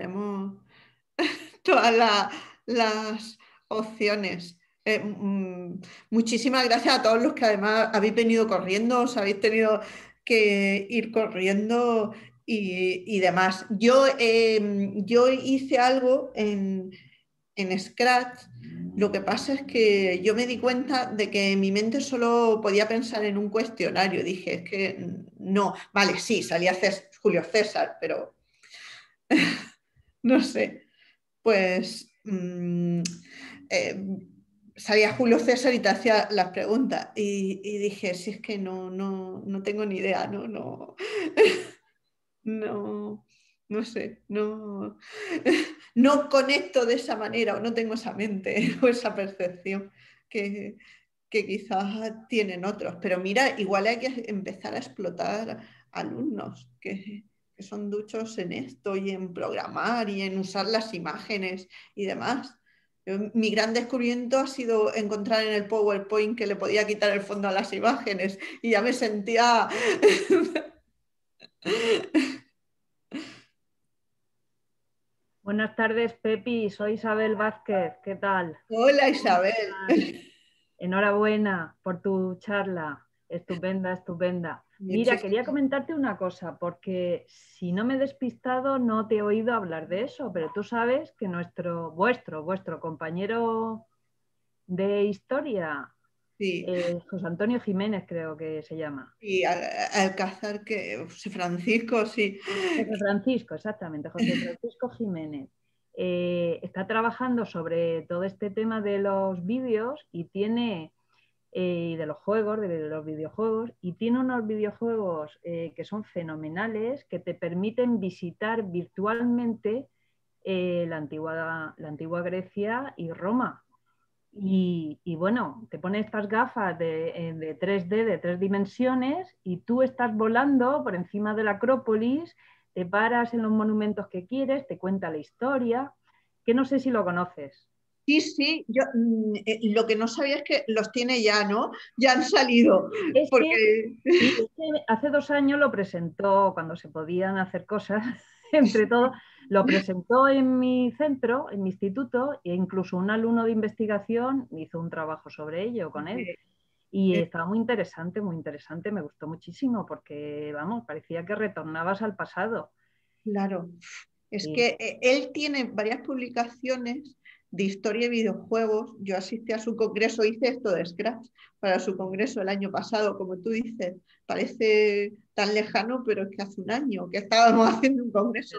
todas las opciones. Muchísimas gracias a todos los que además habéis venido corriendo, os habéis tenido que ir corriendo y demás. Yo hice algo en Scratch. Lo que pasa es que yo me di cuenta de que mi mente solo podía pensar en un cuestionario. Dije, es que no, vale, sí, salía Julio César, pero no sé. Pues salía Julio César y te hacía las preguntas. Y dije, si es que no tengo ni idea, no sé, no conecto de esa manera o no tengo esa mente o esa percepción que que quizás tienen otros. Pero mira, igual hay que empezar a explotar alumnos que son duchos en esto y en programar y en usar las imágenes y demás. Mi gran descubrimiento ha sido encontrar en el PowerPoint que le podía quitar el fondo a las imágenes y ya me sentía... Buenas tardes, Pepi. Soy Isabel Vázquez. ¿Qué tal? Hola, Isabel. Enhorabuena por tu charla. Estupenda, estupenda. Mira, quería comentarte una cosa, porque si no me he despistado no te he oído hablar de eso, pero tú sabes que vuestro compañero de historia, sí. José Antonio Jiménez creo que se llama. Sí, Alcázar, José Francisco, sí. José Francisco, exactamente, José Francisco Jiménez. Está trabajando sobre todo este tema de los vídeos y tiene... y de los juegos, de los videojuegos, y tiene unos videojuegos que son fenomenales, que te permiten visitar virtualmente la antigua Grecia y Roma. Y bueno, te pones estas gafas de 3D, de 3 dimensiones, y tú estás volando por encima de la Acrópolis, te paras en los monumentos que quieres, te cuenta la historia, que no sé si lo conoces. Sí, sí, yo lo que no sabía es que los tiene ya, ¿no? Ya han salido. Es que hace 2 años lo presentó, cuando se podían hacer cosas, entre todo, lo presentó en mi centro, en mi instituto, e incluso un alumno de investigación hizo un trabajo sobre ello con él. Y estaba muy interesante, me gustó muchísimo, porque, vamos, parecía que retornabas al pasado. Claro, es que él tiene varias publicaciones de historia y videojuegos. Yo asistí a su congreso, hice esto de Scratch para su congreso el año pasado, como tú dices, parece tan lejano, pero es que hace un año que estábamos haciendo un congreso.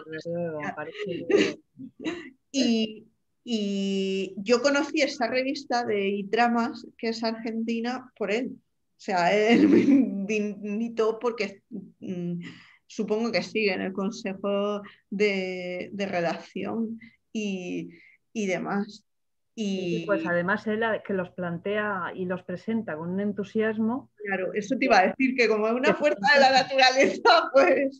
Y yo conocí esa revista de iTramas, que es argentina, por él. O sea, él me invitó porque supongo que sigue en el consejo de redacción y demás. Pues además él que los plantea y los presenta con un entusiasmo. Claro, eso te iba a decir, que como es una fuerza de la naturaleza, pues...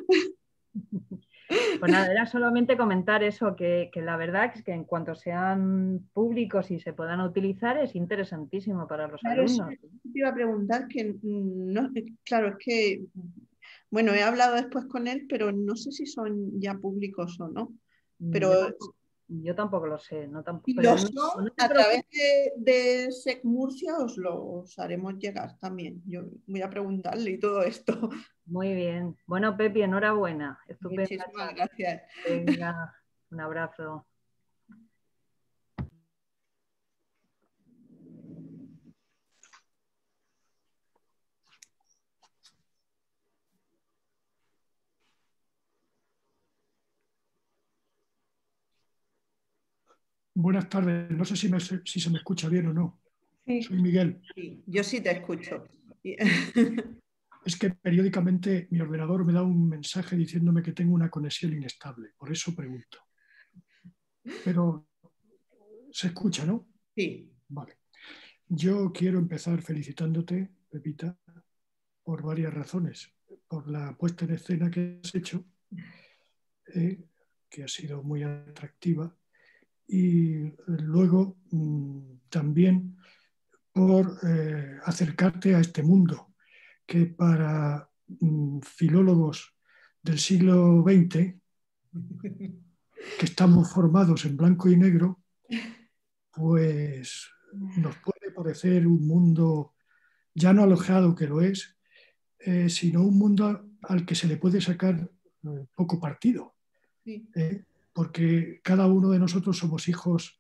Pues nada, era solamente comentar eso, que la verdad es que en cuanto sean públicos y se puedan utilizar es interesantísimo para los alumnos. Eso te iba a preguntar, que no, claro, es que, bueno, he hablado después con él, pero no sé si son ya públicos o no. Pero yo tampoco lo sé. No tampoco, si lo son, a través de SEC Murcia os los haremos llegar también. Yo voy a preguntarle y todo esto. Muy bien. Bueno, Pepi, enhorabuena. Muchísimas gracias. Venga, un abrazo. Buenas tardes. No sé si se me escucha bien o no. Sí. Soy Miguel. Sí, yo sí te escucho. Es que periódicamente mi ordenador me da un mensaje diciéndome que tengo una conexión inestable. Por eso pregunto. Pero se escucha, ¿no? Sí. Vale. Yo quiero empezar felicitándote, Pepita, por varias razones. Por la puesta en escena que has hecho, que ha sido muy atractiva. Y luego también por acercarte a este mundo que para filólogos del siglo XX, que estamos formados en blanco y negro, pues nos puede parecer un mundo ya no alejado, que lo es, sino un mundo al que se le puede sacar poco partido. Sí. Porque cada uno de nosotros somos hijos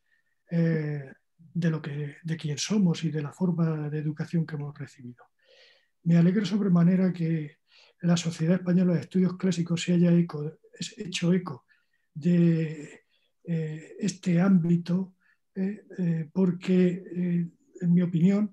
de quien somos y de la forma de educación que hemos recibido. Me alegro sobremanera que la Sociedad Española de Estudios Clásicos se haya hecho eco de este ámbito, porque, en mi opinión,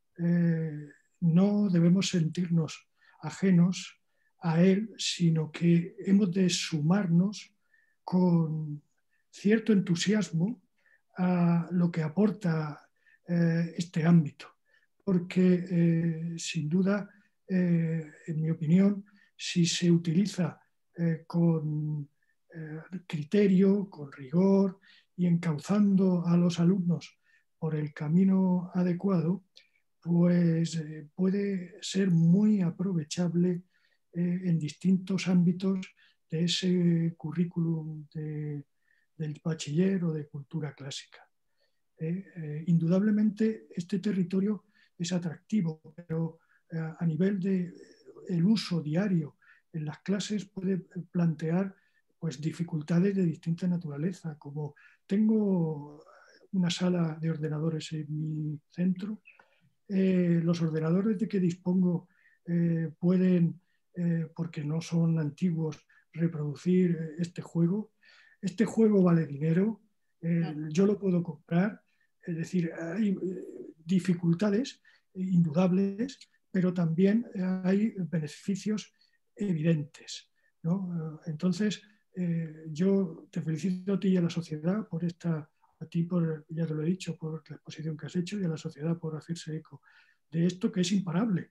no debemos sentirnos ajenos a él, sino que hemos de sumarnos con cierto entusiasmo a lo que aporta este ámbito, porque sin duda, en mi opinión, si se utiliza con criterio, con rigor y encauzando a los alumnos por el camino adecuado, pues puede ser muy aprovechable en distintos ámbitos de ese currículum del bachiller o de cultura clásica. Indudablemente este territorio es atractivo, pero a nivel del uso diario en las clases puede plantear pues, dificultades de distinta naturaleza, como tengo una sala de ordenadores en mi centro, los ordenadores de que dispongo pueden, porque no son antiguos, reproducir este juego. Este juego vale dinero, yo lo puedo comprar, es decir, hay dificultades indudables, pero también hay beneficios evidentes, ¿no? Entonces, yo te felicito a ti y a la sociedad por esta, a ti por, ya te lo he dicho, por la exposición que has hecho y a la sociedad por hacerse eco de esto que es imparable.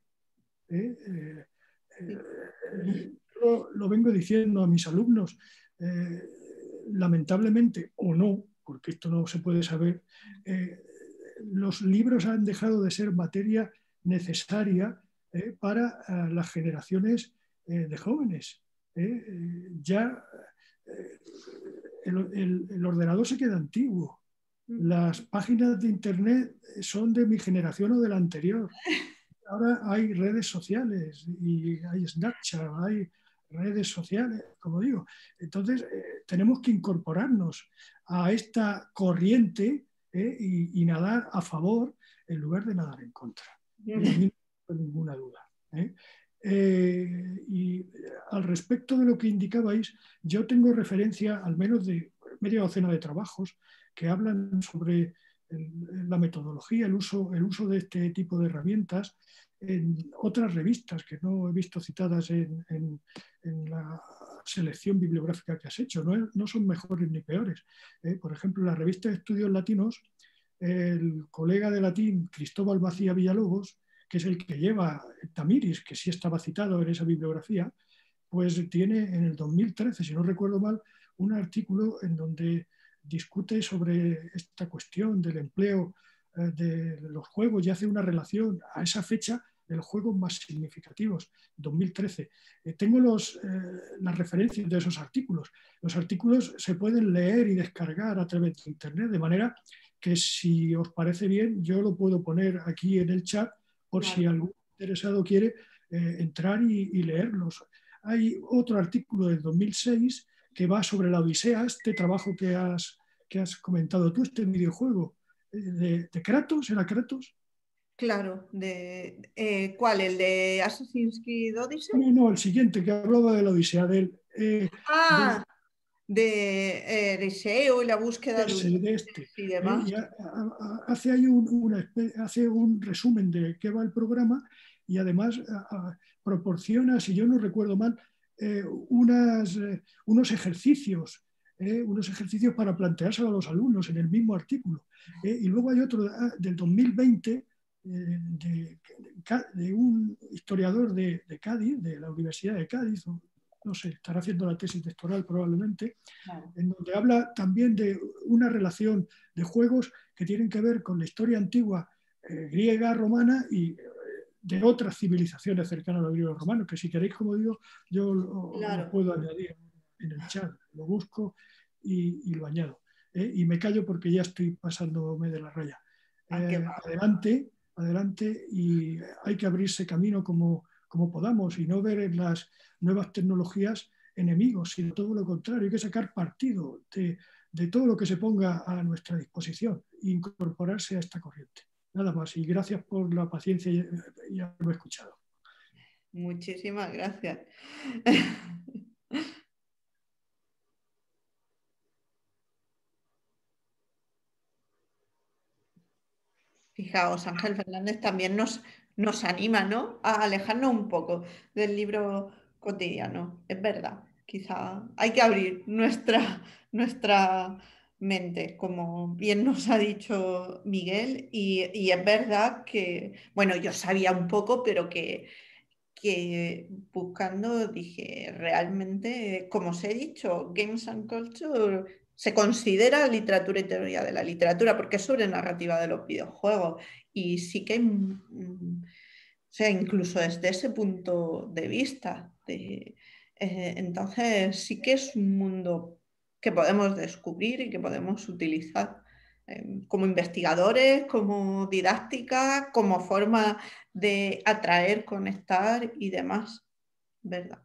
Yo lo vengo diciendo a mis alumnos, lamentablemente o no, porque esto no se puede saber, los libros han dejado de ser materia necesaria para las generaciones de jóvenes. Ya el ordenador se queda antiguo. Las páginas de internet son de mi generación o de la anterior. Ahora hay redes sociales y hay Snapchat, hay redes sociales, como digo. Entonces tenemos que incorporarnos a esta corriente y nadar a favor en lugar de nadar en contra. No hay ninguna duda. Y al respecto de lo que indicabais, yo tengo referencia al menos de media docena de trabajos que hablan sobre la metodología, el uso de este tipo de herramientas en otras revistas que no he visto citadas en la selección bibliográfica que has hecho. No son mejores ni peores. Por ejemplo, la revista de Estudios Latinos, el colega de latín Cristóbal Macía Villalobos, que es el que lleva Tamiris, que sí estaba citado en esa bibliografía, pues tiene en el 2013, si no recuerdo mal, un artículo en donde discute sobre esta cuestión del empleo de los juegos y hace una relación a esa fecha de los juegos más significativos, 2013. Tengo las referencias de esos artículos. Los artículos se pueden leer y descargar a través de Internet, de manera que si os parece bien, yo lo puedo poner aquí en el chat por si algún interesado quiere entrar y leerlos. Hay otro artículo del 2006 que va sobre la Odisea, este trabajo que has comentado tú, este videojuego de Kratos, ¿era Kratos? Claro, ¿cuál? ¿El de Assassin's Creed Odyssey? No, el siguiente, que hablaba de la Odisea, de Odiseo y la búsqueda de este. Y demás. Hace un resumen de qué va el programa y además proporciona, si yo no recuerdo mal, unos ejercicios para planteárselo a los alumnos en el mismo artículo. Y luego hay otro del 2020 de un historiador de Cádiz, de la Universidad de Cádiz, no sé, estará haciendo la tesis doctoral probablemente, en donde habla también de una relación de juegos que tienen que ver con la historia antigua griega, romana y de otras civilizaciones cercanas a los griegos romanos, que si queréis, como digo, yo lo puedo añadir en el chat, lo busco y lo añado. Y me callo porque ya estoy pasándome de la raya. Adelante, y hay que abrirse camino como podamos y no ver en las nuevas tecnologías enemigos, sino todo lo contrario. Hay que sacar partido de todo lo que se ponga a nuestra disposición e incorporarse a esta corriente. Nada más, y gracias por la paciencia y haberme escuchado. Muchísimas gracias. Fijaos, Ángel Fernández también nos anima, ¿no?, a alejarnos un poco del libro cotidiano. Es verdad, quizá hay que abrir nuestra mente, como bien nos ha dicho Miguel, y es verdad que, bueno, yo sabía un poco, pero que buscando dije, realmente, como os he dicho, Games and Culture se considera literatura y teoría de la literatura, porque es sobre narrativa de los videojuegos, y sí que hay, o sea, incluso desde ese punto de vista, entonces sí que es un mundo que podemos descubrir y que podemos utilizar como investigadores, como didáctica, como forma de atraer, conectar y demás, ¿verdad?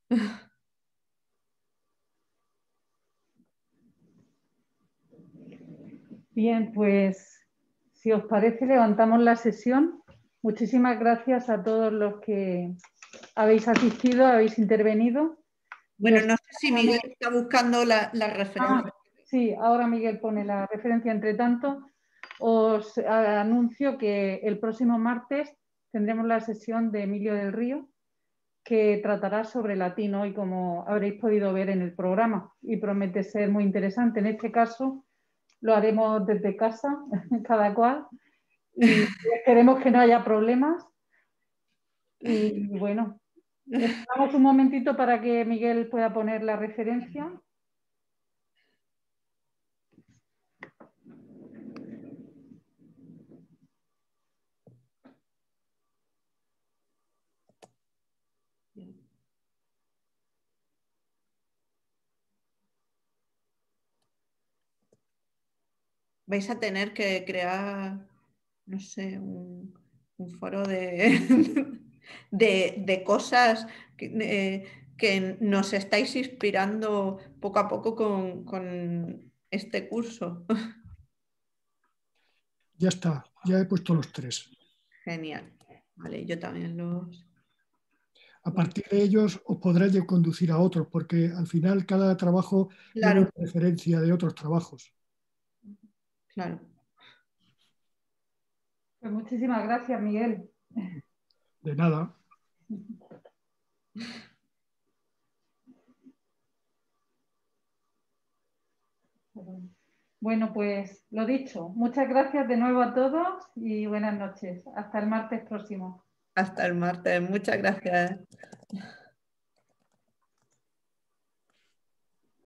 Bien, pues si os parece levantamos la sesión. Muchísimas gracias a todos los que habéis asistido, habéis intervenido. Bueno, no sé si Miguel está buscando la referencia. Sí, ahora Miguel pone la referencia. Entre tanto, os anuncio que el próximo martes tendremos la sesión de Emilio del Río, que tratará sobre latino y como habréis podido ver en el programa, y promete ser muy interesante. En este caso lo haremos desde casa, cada cual, y esperemos que no haya problemas. Y bueno, esperamos un momentito para que Miguel pueda poner la referencia. Vais a tener que crear, no sé, un foro de, de cosas que nos estáis inspirando poco a poco con este curso. Ya está, ya he puesto los 3. Genial. Vale, yo también los... A partir de ellos os podréis conducir a otros, porque al final cada trabajo Claro. tiene referencia de otros trabajos. Claro. Pues muchísimas gracias, Miguel. De nada. Bueno, pues lo dicho, muchas gracias de nuevo a todos y buenas noches. Hasta el martes próximo. Hasta el martes. Muchas gracias.